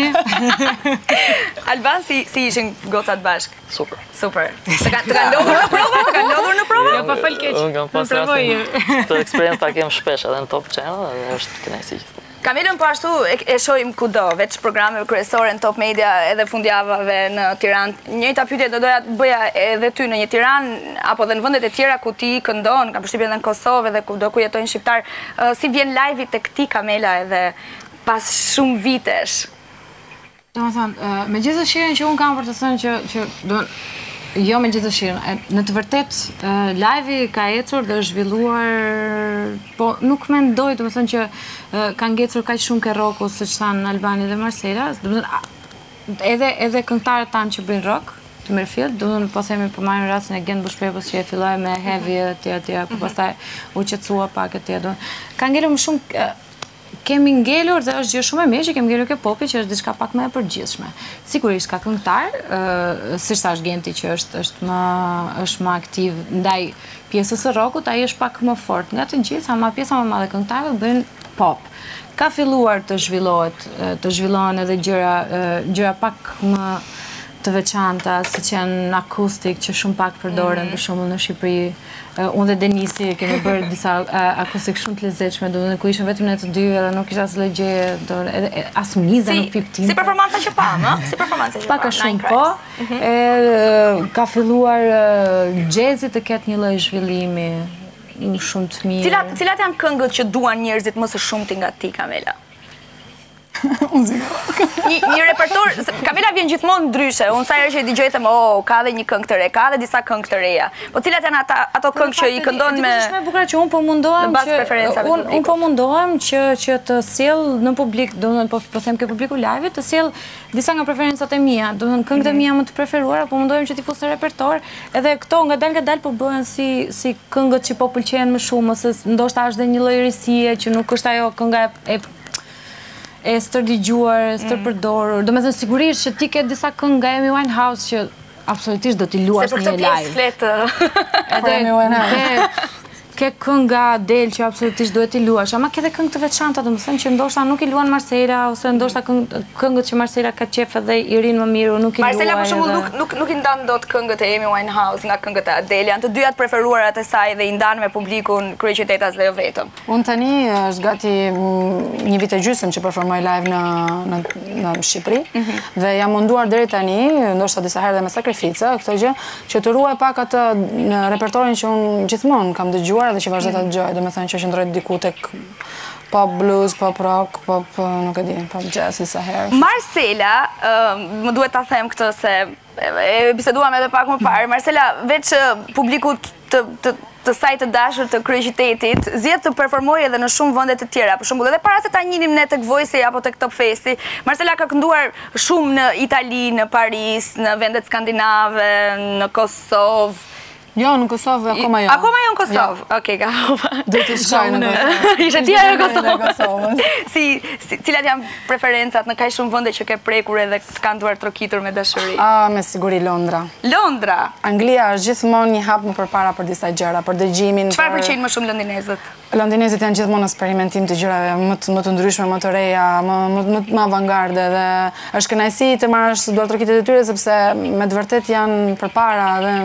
Alban, si ishin gocat bashkë? Super. Super. Të kanë lodhur në prova? Të kanë lodhur në prova? Jo, pa fal keq. Unë kam pas rastin, këtë eksperiencë ta kem shpesh edhe në Top Channel, dhe është kënaqësi. Kamelën po ashtu e shohim kudo, veç programeve kryesore në Top Media edhe fundjavave në Tiranë. Njëjta pyetje do doja të bëja edhe ty në një Tiranë apo edhe në vendet e tjera ku ti këndon, kam përshtypjen edhe në Kosovë edhe kudo ku jetojnë shqiptar. Si vjen live-i tek ti Kamela edhe pas shumë vitesh? Domethënë, me gjithë dëshirën që unë kam për të thënë që që do jo me gjithë dëshirën, në të vërtet live-i ka ecur dhe është zhvilluar, po nuk mendoj, domethënë që ka ngecur kaq shumë ke rocku siç thanë Albani dhe Marcela, domethënë edhe edhe këngëtarët tanë që bëjnë rock, të Merfield, domethënë po themi po marrim rastin e Gent Bushprepës që e filloi me heavy etj etj, po pastaj u qetësua pak etj. Ka ngelur më shumë kemi ngelur dhe është gjë shumë e mirë që kemi ngelur ke popi që është diçka pak më e përgjithshme. Sigurisht ka këngëtar, siç thash Genti që është është më është më aktiv ndaj pjesës së rockut, ai është pak më fort nga të gjithë, ama pjesa më e madhe e këngëtarëve bëjnë pop. Ka filluar të zhvillohet, të zhvillohen edhe gjëra gjëra pak më të veçanta, siç janë akustik që shumë pak përdoren për shembull në Shqipëri. Unë dhe Denisi kemi bërë disa akustik shumë të lezetshme, domethënë ku ishim vetëm ne të dy edhe nuk ishte asnjë gjë, as miza nuk piptim. Si performanca që pam, ë? Si performanca që pam. Pak a shumë po. E ka filluar jazzi të ketë një lloj zhvillimi shumë të mirë. Cilat, cilat janë këngët që duan njerëzit më së shumti nga ti, Kamela? një, një repertor, Kamela vjen gjithmonë ndryshe. Unë sa herë që i dëgjoj them, oh, ka dhe një këngë të re, ka dhe disa këngë të reja. Po cilat janë ata, ato këngë që i këndon me Është më e bukur që unë po mundohem që unë un po mundohem që që të sjell në publik, domethënë po po them ke publiku live, të sjell disa nga preferencat e mia, domethënë këngët e mia më të preferuara, po mundohem që t'i fus në repertor, edhe këto ngadalë ngadalë po bëhen si si këngët që po pëlqejnë më shumë, ose ndoshta është dhe një lloj risie që nuk është ajo kënga e e stërdigjuar, stërpërdorur. Do me thënë sigurisht që ti ke disa këngë nga Amy Winehouse që absolutisht do t'i luash në live. Se për këtë pjesë fletë. Edhe ke këngë nga Adele që absolutisht duhet t'i luash, ama ke dhe këngë të veçanta, do më thënë që ndoshta nuk i luan Marcela, ose ndoshta këngët që Marcela ka qef edhe i rinë më mirë, nuk i luaj. Marcela për shembull nuk nuk nuk i ndan dot këngët e Amy Winehouse nga këngët e Adele, janë të dyja të preferuarat e saj dhe i ndan me publikun kryeqytetas dhe jo vetëm. Unë tani është gati një vit e gjysmë që performoj live në në në Shqipëri dhe jam munduar deri tani, ndoshta disa herë dhe me sakrificë, këtë gjë, që të ruaj pak atë në repertorin që unë gjithmonë kam dëgjuar dhe që vazhdo ta dëgjoj, domethënë që qëndroj diku tek pop blues, pop rock, pop nuk e di, pop jazz disa herë. Marcela, më duhet ta them këtë se e biseduam edhe pak më parë. Marcela, veç publikut të të të saj të dashur të kryeqytetit, zgjedh të performojë edhe në shumë vende të tjera. Për shembull, edhe para se ta njinim ne tek Voice apo tek Top Festi, Marcela ka kënduar shumë në Itali, në Paris, në vendet skandinave, në Kosovë. Jo, në Kosovë akoma jo. Akoma jo në Kosovë? Okej, ka. Do të shkoj në Kosovë. Ishe tja në Kosovë. Si, cilat janë preferencat në kaq shumë vende që ke prekur edhe kanë duar trokitur me dashuri? Ah, me siguri Londra. Londra? Anglia është gjithmonë një hap më përpara për disa gjëra, për dëgjimin. Çfarë pëlqejnë më shumë londinezët? Londinezët janë gjithmonë në eksperimentim të gjërave më të, më të ndryshme, më të reja, më, më, më, më avangarde dhe është kënaqësi të marrësh duar trokitet e tyre sepse me të vërtet janë përpara dhe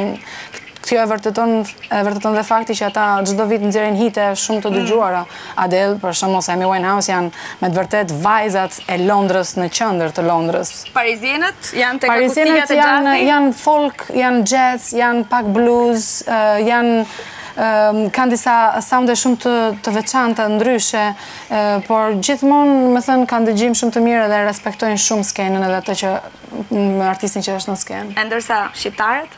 kjo e vërteton, e vërteton dhe fakti që ata çdo vit nxjerrin hite shumë të dëgjuara. Adele, për shembull, ose Amy Winehouse janë me të vërtet vajzat e Londrës në qendër të Londrës. Parisienët janë tek akustikat Parisienët e janë jazzit? janë folk, janë jazz, janë pak blues, uh, janë uh, kanë disa sounde shumë të, të veçanta, ndryshe, uh, por gjithmonë, më thënë, kanë dëgjim shumë të mirë dhe respektojnë shumë skenën edhe atë që artistin që është në skenë. E ndërsa shqiptarët?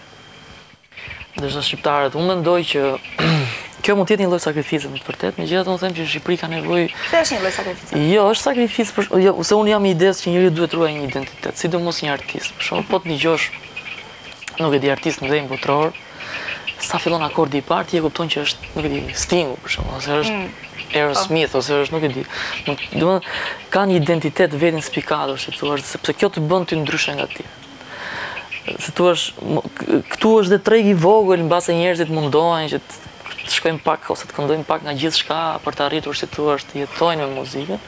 Ndërsa shqiptarët, unë mendoj që kjo mund të jetë një lloj sakrifice më të vërtet, megjithatë unë them që Shqipëri ka nevojë. Se është një lloj sakrifice? Jo, është sakrificë për jo, se unë jam i idesë që njeriu duhet ruajë një identitet, sidomos një artist. Për shembull, po të dëgjosh, nuk e di, artist mëdhenj botror, sa fillon akordi i parë, ti e kupton që është, nuk e di, Sting, për shembull, ose është mm. Aerosmith, ose është, nuk e di. Domethënë, ka një identitet vetin spikatur, si thua, sepse kjo të bën ty ndryshe nga ti. Se tu është, këtu është dhe treg i vogël, mbase njerëzit mundohen që të shkojnë pak, ose të këndojnë pak nga gjithë shka për të arritur si tu është të jetojnë me muzikën.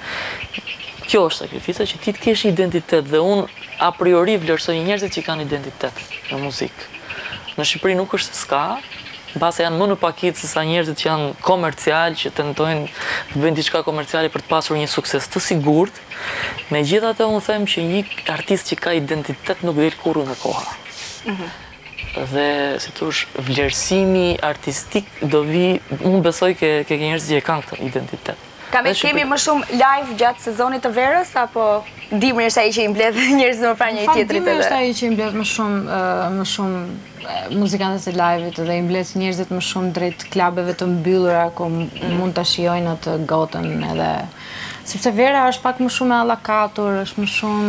Kjo është sakrifica që ti të kesh identitet dhe unë a priori vlerësoj njerëzit që kanë identitet në muzikë. Në Shqipëri nuk është se s'ka, mbase janë më në pakitë se sa njerëzit që janë komercial, që tentojnë të bëjnë diçka komerciale për të pasur një sukses të sigurt. Megjithatë unë them që një artist që ka identitet nuk del kurrë nga koha. Dhe si thosh, vlerësimi artistik do vi, unë besoj ke ke njerëz që e kanë këtë identitet. Kame kemi më shumë live gjatë sezonit të verës apo dimri është ai që i mbledh njerëzit më parë njëri tjetrit edhe? Dimri është ai që i mbledh më shumë më shumë muzikantët e live-it dhe i mbledh njerëzit më shumë drejt klubeve të mbyllura ku mund ta shijojnë atë gotën edhe sepse vera është pak më shumë e allakatur, është më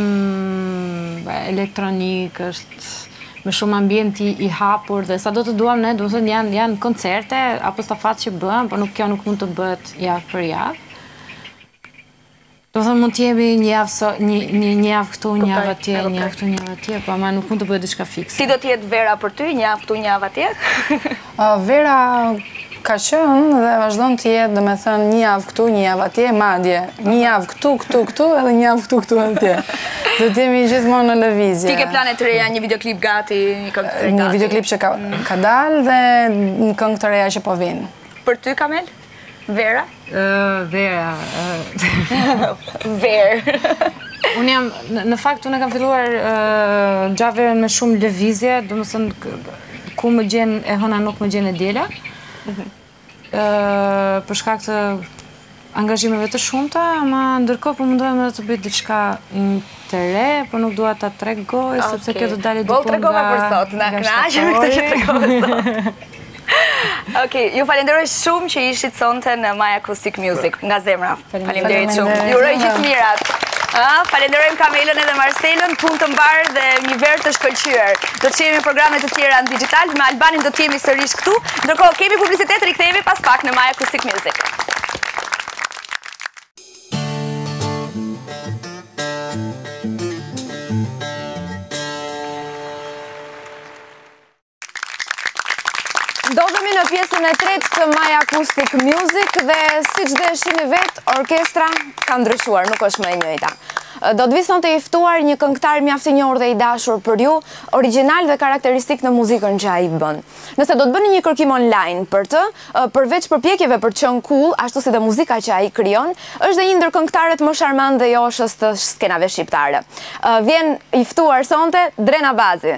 shumë elektronik, është më shumë ambienti i hapur dhe sa do të duam ne, do të thënë janë janë koncerte apo stafat që bëhen, por nuk kjo nuk mund të bëhet javë për javë. Do të thënë mund të jemi një javë so, një një një javë këtu, një javë atje, një javë këtu, një javë atje, po ama nuk mund të bëhet diçka fikse. Si do të jetë vera për ty, një javë këtu, një javë atje? Vera ka qenë dhe vazhdon të jetë, domethënë një javë këtu, një javë atje, madje një javë këtu, këtu, këtu edhe një javë këtu, këtu atje. Do të jemi gjithmonë në lëvizje. Ti ke plane të reja, një videoklip gati, një këngë të re gati? Një videoklip që ka, ka dalë dhe një këngë të reja që po vinë. Për ty, Kamel? Vera? Uh, vera. Uh... Verë. Unë jam, në fakt, unë e kam filluar uh, gjatë verën me shumë lëvizje, do më thënë ku më gjenë e hëna nuk më gjenë e djela. për shkak të angazhimeve të shumta, ama ndërkohë po mundohem edhe të bëj diçka të re, por nuk dua ta tregoj sepse kjo do dalë diku nga. Po tregova për sot, na kënaqem këtë që tregova sot. Okej, ju falenderoj shumë që ishit sonte në My Acoustic Music, nga zemra. Faleminderit shumë. Ju uroj gjithë mirat. Falenderojmë Kamelën edhe Marcelën, punë të mbarë dhe një verë të shkëlqyer. Do të qemi programe të tjera në digital, me Albanin do të jemi sërish këtu. Ndërkohë kemi publicitet, rikthehemi pas pak në My Acoustic Music. Ndodhemi në pjesën e tretë të My Acoustic Music dhe siç dhe e shihni vetë, orkestra ka ndryshuar, nuk është më e njëjta. Do të vi sonte i ftuar një këngëtar mjaft i njohur dhe i dashur për ju, origjinal dhe karakteristik në muzikën që ai bën. Nëse do të bëni një kërkim online për të, përveç përpjekjeve për të qenë cool, ashtu si dhe muzika që ai krijon, është dhe një ndër këngëtarët më sharmant dhe joshës të skenave shqiptare. Vjen i ftuar sonte Drena Bazi.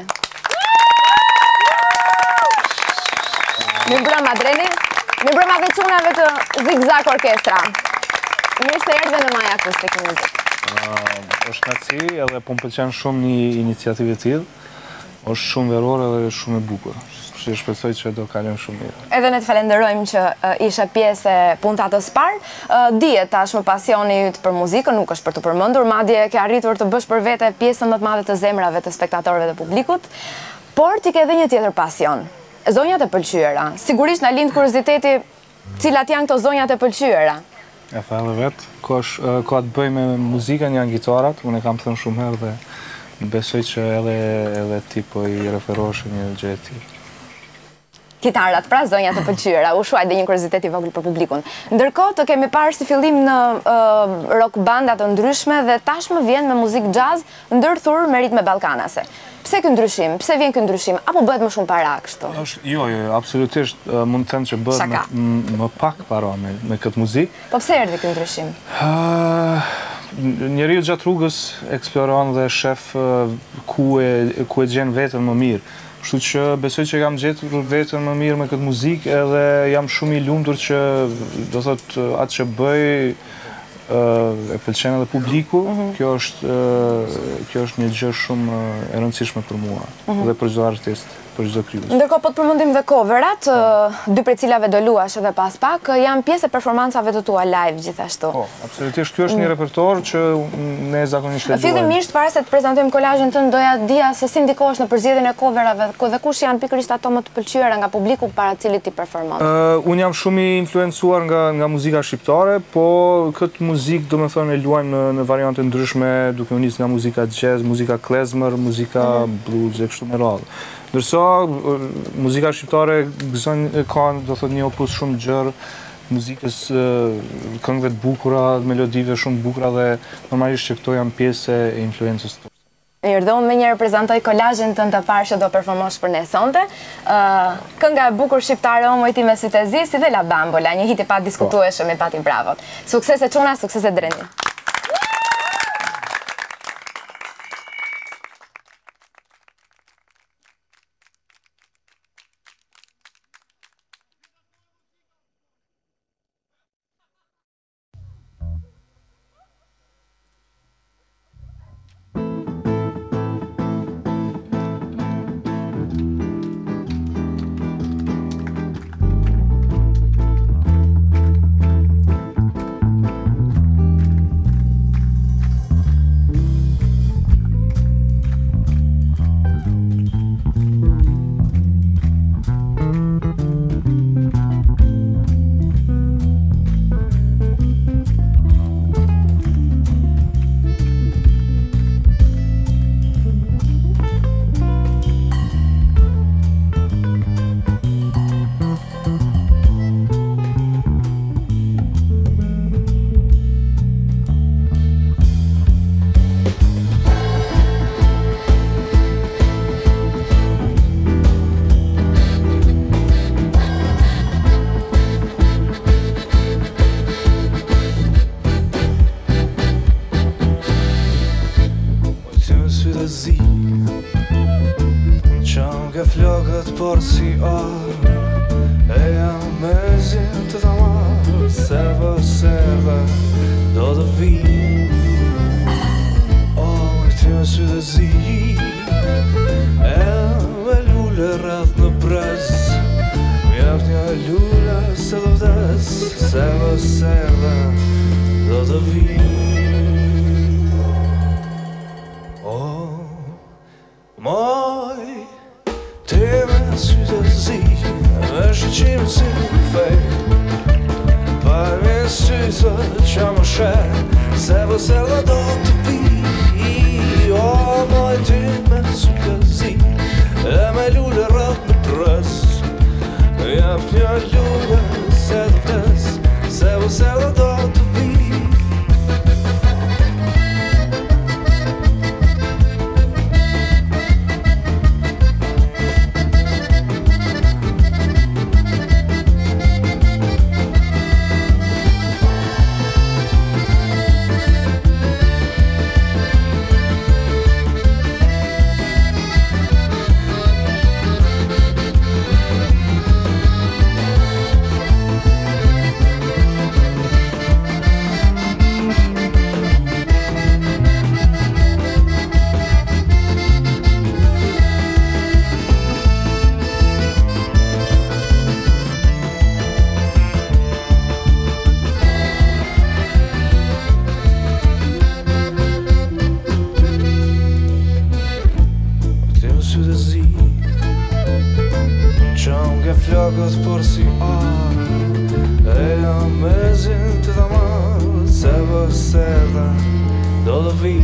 Mi mbrëma Dreni, mi mbrëma dhe qunave të Zigzag Orkestra. Mirë se erdhë në My Acoustic Music. është knaqësi edhe po më pëlqen shumë një iniciativë e tillë. Është shumë verore dhe shumë e bukur. Kështu që shpresoj që do kalojmë shumë mirë. Edhe ne të falenderojmë që ishe pjesë e puntatës parë. Dihet tashmë pasioni yt për muzikën nuk është për të përmendur, madje ke arritur të bësh për vete pjesën më të madhe të zemrave të spektatorëve dhe publikut, por ti ke edhe një tjetër pasion. Zonjat e pëlqyera. Sigurisht na lind kurioziteti cilat janë këto zonjat e pëlqyera. E tha edhe vetë, ka të bëj me muzikën, janë gitarat, unë e kam thënë shumë herë dhe besoj që edhe, edhe ti po i referosh një gjë e tillë. Kitarat, pra zonjat e pëlqyera, u shuaj dhe një kuriozitet i vogël për publikun. Ndërkohë të kemi parë si fillim në uh, rock banda të ndryshme dhe tashmë vjen me muzikë jazz ndërthur me ritme ballkanase. Pse ky ndryshim? Pse vjen ky ndryshim? Apo bëhet më shumë para kështu? Jo, jo, absolutisht mund të them që bëhet më, më pak para me, me këtë muzikë. Po pse erdhi ky ndryshim? Uh, njeriu gjatë rrugës eksploron dhe shef uh, ku e ku e gjen veten më mirë. Kështu që besoj që kam gjetur veten më mirë me këtë muzikë edhe jam shumë i lumtur që do thot atë që bëj e pëlqen edhe publiku. Kjo është kjo është një gjë shumë e rëndësishme për mua dhe për çdo artist, për çdo krijues. Ndërkohë po të përmendim dhe coverat, dy prej cilave do luash edhe pas pak, janë pjesë e performancave të tua live gjithashtu. Po, absolutisht, ky është një repertor që ne zakonisht e luajmë. Fillimisht para se të prezantojmë kolazhin tënd, doja dija se si ndikohesh në përzgjedhjen e coverave dhe kush janë pikërisht ato më të pëlqyera nga publiku para cilit ti performon. Unë jam shumë i influencuar nga nga muzika shqiptare, po këtë muzikë do të thonë e luajmë në, në variante ndryshme, duke u nisë nga muzika jazz, muzika klezmer, muzika blues e kështu me radhë. Ndërsa muzika shqiptare gëzon ka do thot një opus shumë gjerë, muzikës këngëve të bukura, melodive shumë bukura dhe normalisht që këto janë pjesë e influencës tonë. Mirë, dhe unë me njërë prezentoj kolazhin tënd të parë që do performosh për ne sonte. Kënga e bukur shqiptare O moj ti me sytë e zi, si dhe La Bambola, një hit i pa diskutueshëm i pati bravot. Sukses e çuna, sukses e Dreni. Flokët por si orë e jam me zi vi. Oh, e ti me sy dhe zi, e me lule rreth në pres, mjaft një lule se do vdes, se vës erdhe do të vi. Oh, moj, ti me sy dhe zi, me shqime si në fej, pa mi sy thët qa më shet, se vës erdhe do të vi. Oh, moj, ti me sy dhe zi, e me lule rreth në pres, mjaft një lule se do vdes, se vës erdhe do të vi. Flakët për si arë, e jam mezin të të marë, se vës erdhe do të vi.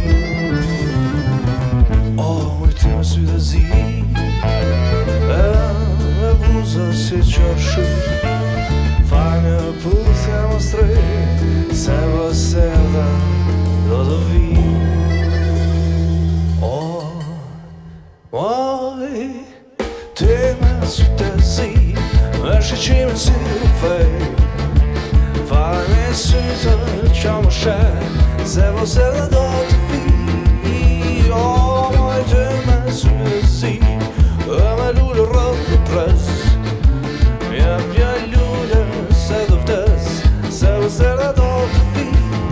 Oh, moj ti me sy dhe zi, e me bluza si qërshë, fajnë e puthja më strej, se vës erdhe do të vi. Oh, moj ti me sy dhe zi, me shqime si në fej, fare mi sy të qa më shet, se vës erdhe do të vi. Oh, moj ti me sy dhe zi, e me lule rreth në pres, mjep një lule se do vdes, se vës erdhe do të vi.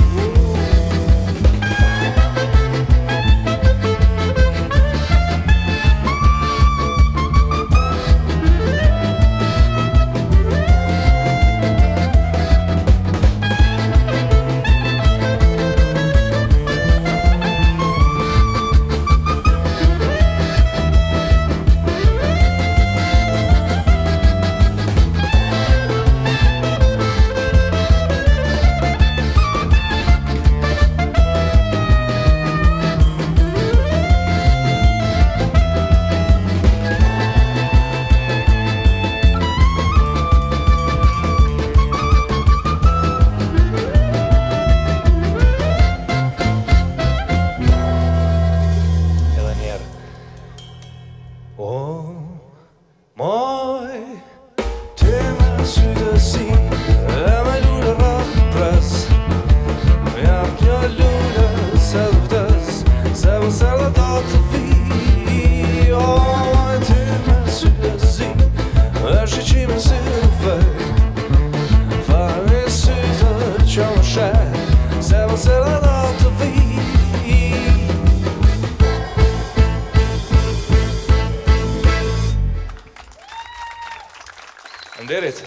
Nderit.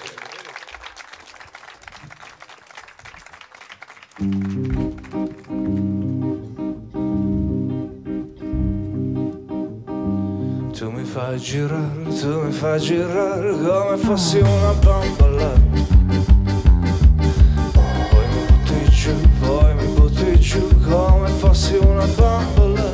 Tu mi fai girare, tu mi fai girare come fossi una bambola. Poi mi butti giù, poi mi butti giù come fossi una bambola.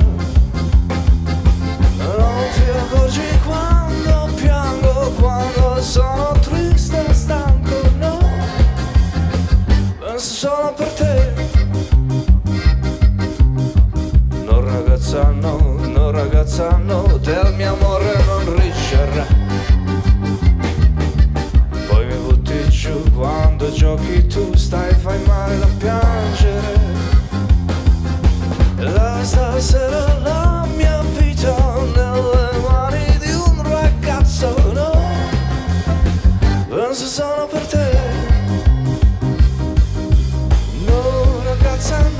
Non ti accorgi quando piango, quando sono triste e stanco, no. Penso solo per te. No ragazza no, no ragazza no, del mio amore non riuscirà. Poi mi butti giù quando giochi tu, stai fai male da piangere. La stasera la mia vita nelle mani di un ragazzo, no. Penso solo per te. No ragazza no.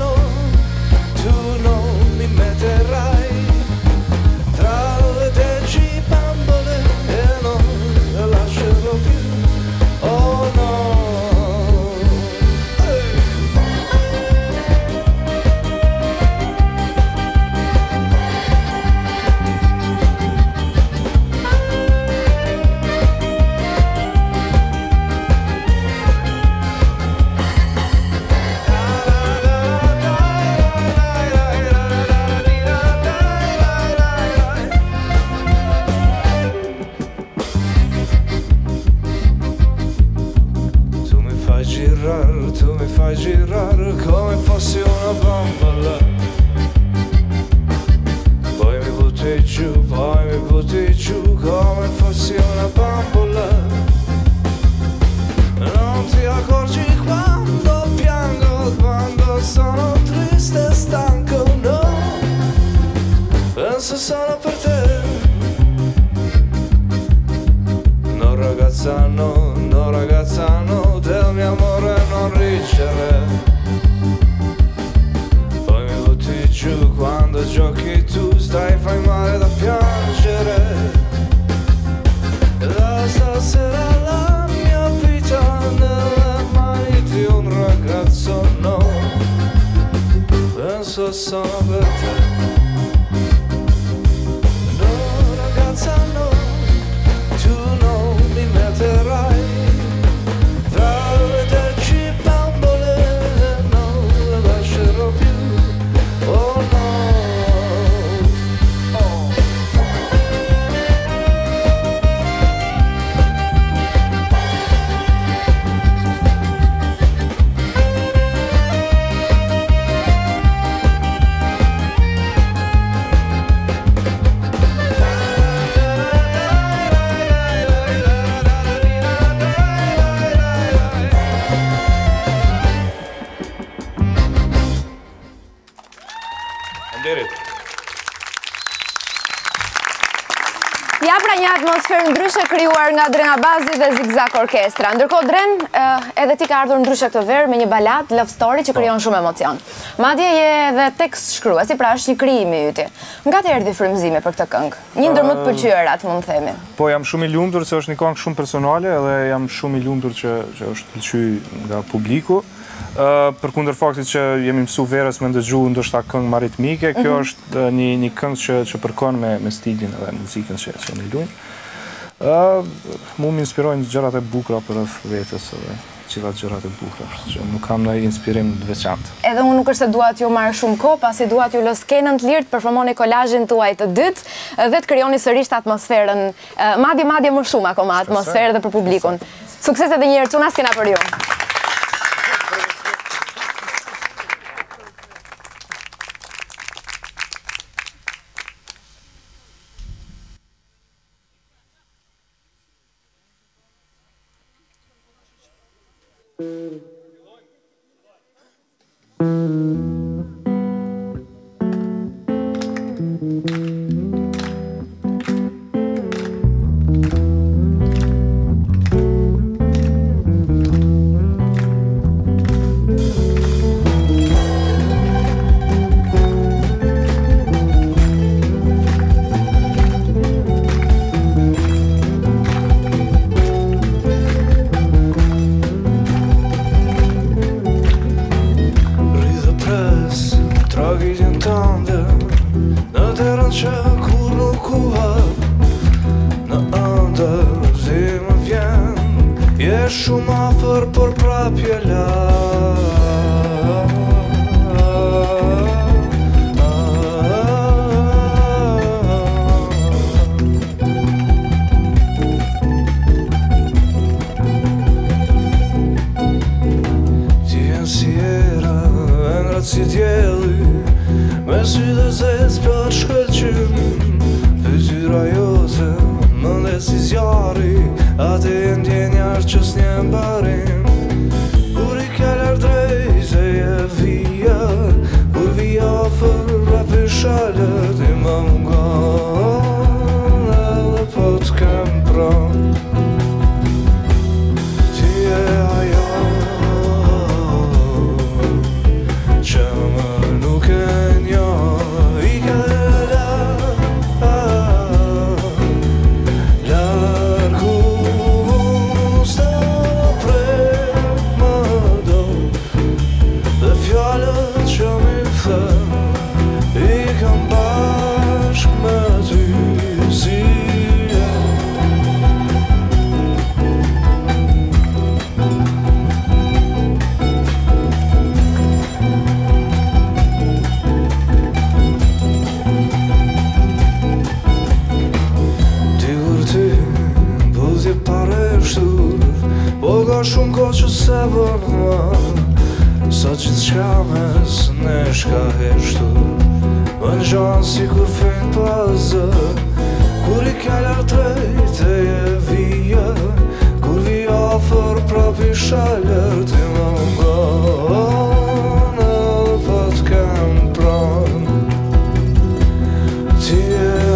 sono per te. No ragazza no, no ragazza no, del mio amore non ricevere. Poi mi butti giù quando giochi tu, stai fai male da piangere. E da stasera la mia vita nelle mani di un ragazzo no, penso sono per te. Ja pra një atmosferë ndryshe krijuar nga Drena Bazi dhe Zigzag Orkestra. Ndërkohë Dren, edhe ti ka ardhur ndryshe këtë verë me një balad love story që krijon shumë emocion. Madje je edhe tekst shkruesi, pra është një krijim i yti. Nga të erdhi frymëzimi për këtë këngë? Një ndër më të pëlqyerat, mund të themi. Po jam shumë i lumtur se është një këngë shumë personale dhe jam shumë i lumtur që që është pëlqyer nga publiku. Uh, për kundër faktit që jemi mësu verës me ndëgju ndoshta këngë ma ritmike, kjo Mhm. është uh, një, një këngë që, që përkon me, me stilin dhe muzikën që, që ne luajmë. Uh, mu më inspirojnë gjërat e bukura për rreth vetës dhe gjitha gjërat e bukura, kështu që nuk kam ndonjë inspirim të veçantë. Edhe unë nuk është se dua t'ju marr shumë kohë, pasi dua t'ju lë skenën të lirë të performoni kolazhin tuaj të dytë dhe të krijoni sërish atmosferën, uh, madje madje më shumë akoma atmosferë dhe për publikun. Sukses edhe një herë, çuna skena për ju. që kur nuk u hap në ëndër zi më vjen, je shumë afër por prap je si djeli, me sy dhe zez plot shkëllqym, fytyra jote më ndet si zjari, atë e ndjenjar që s'nje mbarim. Kur i keller drejt e je vija, kur vija ofër rapi shalet i më mungon, edhe po t'kem pran. Ti e ajo që më nuk e njo, i ke la largu s'ta prej më do, dhe fjallët që mi the i kam bashk me ty si po ka shumë ko që se bën ma, sa gjithë qka mes ne shka heshtur, më në gjanë si kur fejnë pazë, kur i keller drejt e je vija, kur vija ofër prapi shaler ti më mungon, edhe pa t'kem pran. Ti e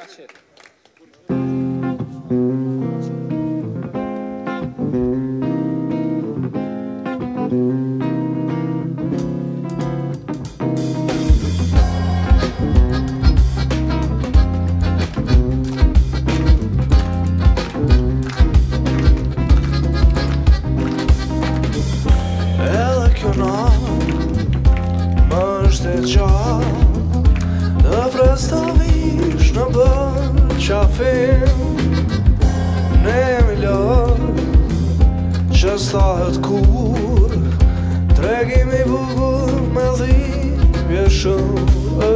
Stahet kur Tregimi bukur me dhimje shumë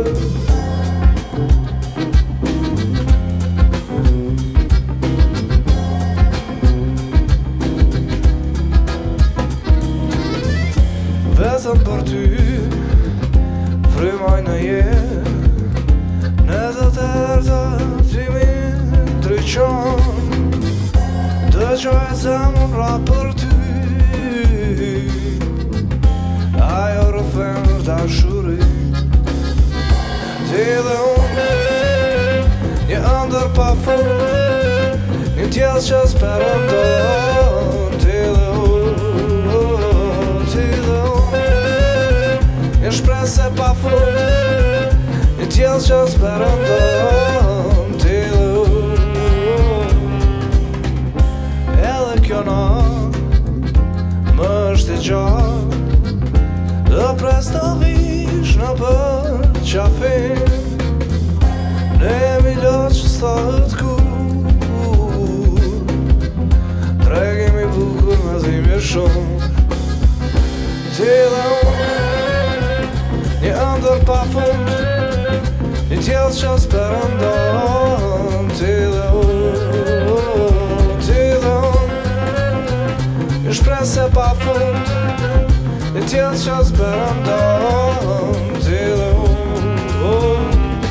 Vetëm për ty Frymaj në jetë Në të tërta Ty mi ndryqon Dëgjoj zemën ra për ty Ajo rëfenë dashuri Ti dhe unë Një ndër pa fund Një tjelë që s'perëndon Ti dhe unë Ti dhe unë Një shprese pa fund Një tjelë që s'perëndon Ti dhe unë Edhe kjo natë Më është i gjatë Dhe pres të vish në për qafin Ne jemi lëtë që stahet kur Tregimi bukur me dhimje shumë Ti dhe unë Një ndër pa fund Një tjelë që s'perëndon Ti dhe unë Ti dhe unë Një shprese pa fund Një tjelë që s'perëndon Ti dhe unë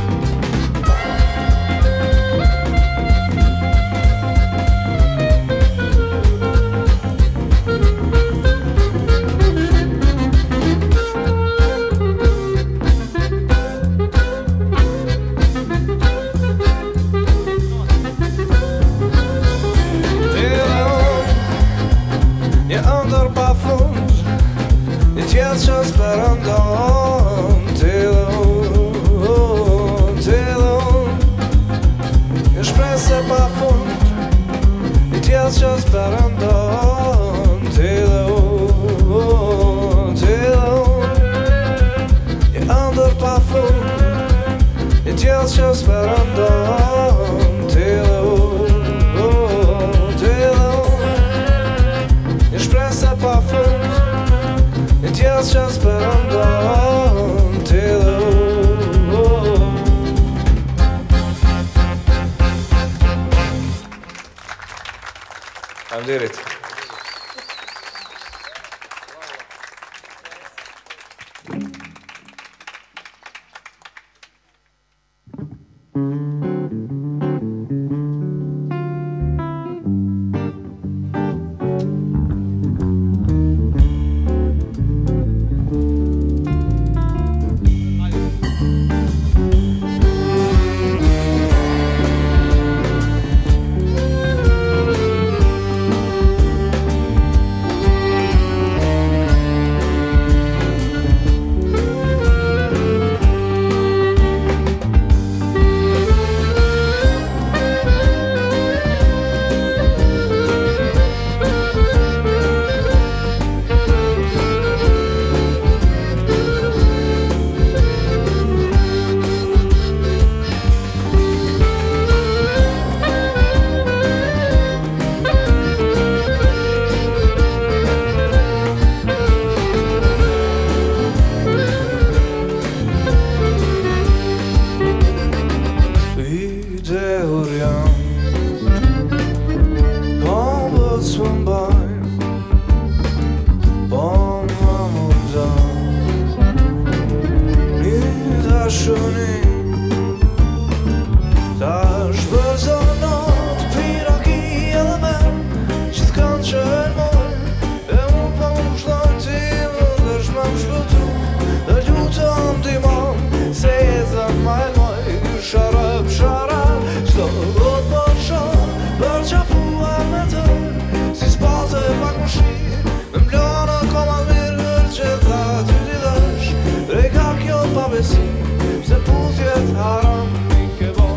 Tjelë që s'perëndon Ti dhe unë Ti dhe unë Një shprese pa fund Një tjelë që s'perëndon Ti dhe unë Ti dhe unë Një ndër pa fund Një tjelë që s'perëndon Ti dhe unë Ti dhe unë Një shprese pa fund Një tjelë që s'perëndon Ti dhe unë Faleminderit. Sharab, sharab God po shoh për qafuar me të, si spate pak më shi, me mblona koma mirë që tha ty t'i dësh, reka kjo pa besim, se puthjet haram i ke bo.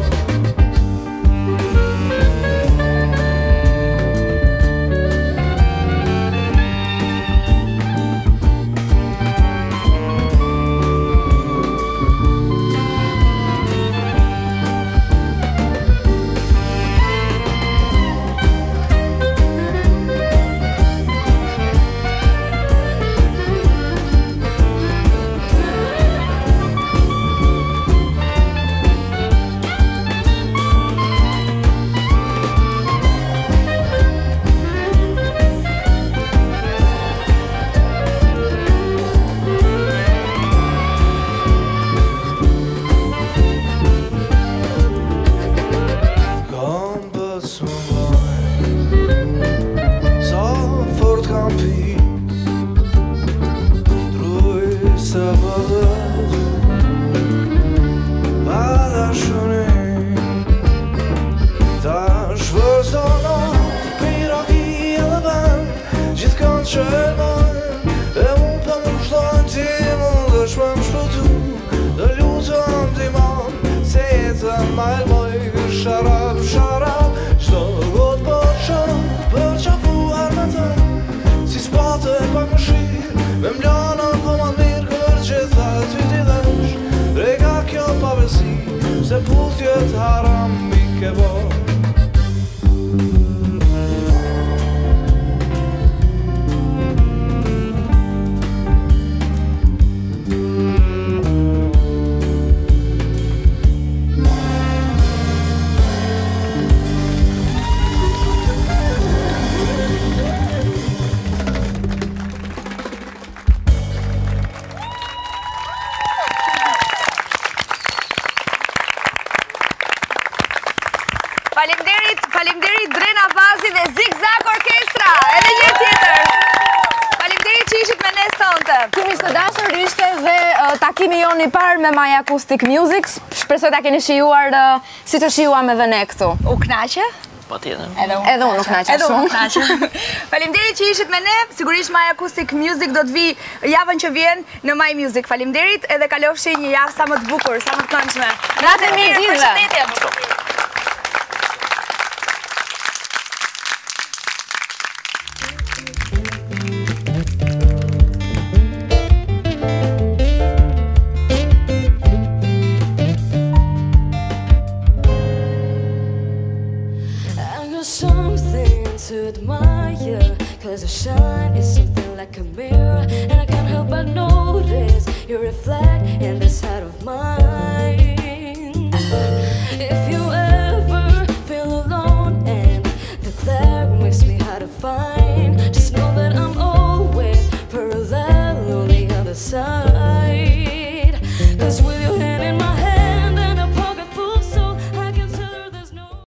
Se puthjet haram i ke bo. Faleminderit, faleminderit Drena Vazi dhe Zigzag Orkestra. Edhe një tjetër. Faleminderit që ishit me ne sonte. Kimi të dashur ishte dhe uh, takimi jonë i parë me My Acoustic Music. Shpresoj ta keni shijuar uh, si të shijuam edhe ne këtu. U knaqe? Patjetër. Edhe unë. Edhe unë u knaqa Edhe unë shumë. u knaqa. Faleminderit që ishit me ne. Sigurisht My Acoustic Music do të vi javën që vjen në My Music. Faleminderit edhe kalofshi një javë sa më të bukur, sa më të këndshme. Natë mirë gjithëve. Përshëndetje. Something to admire, cause the shine is something like a mirror, and I can't help but notice you reflect in this side of mine.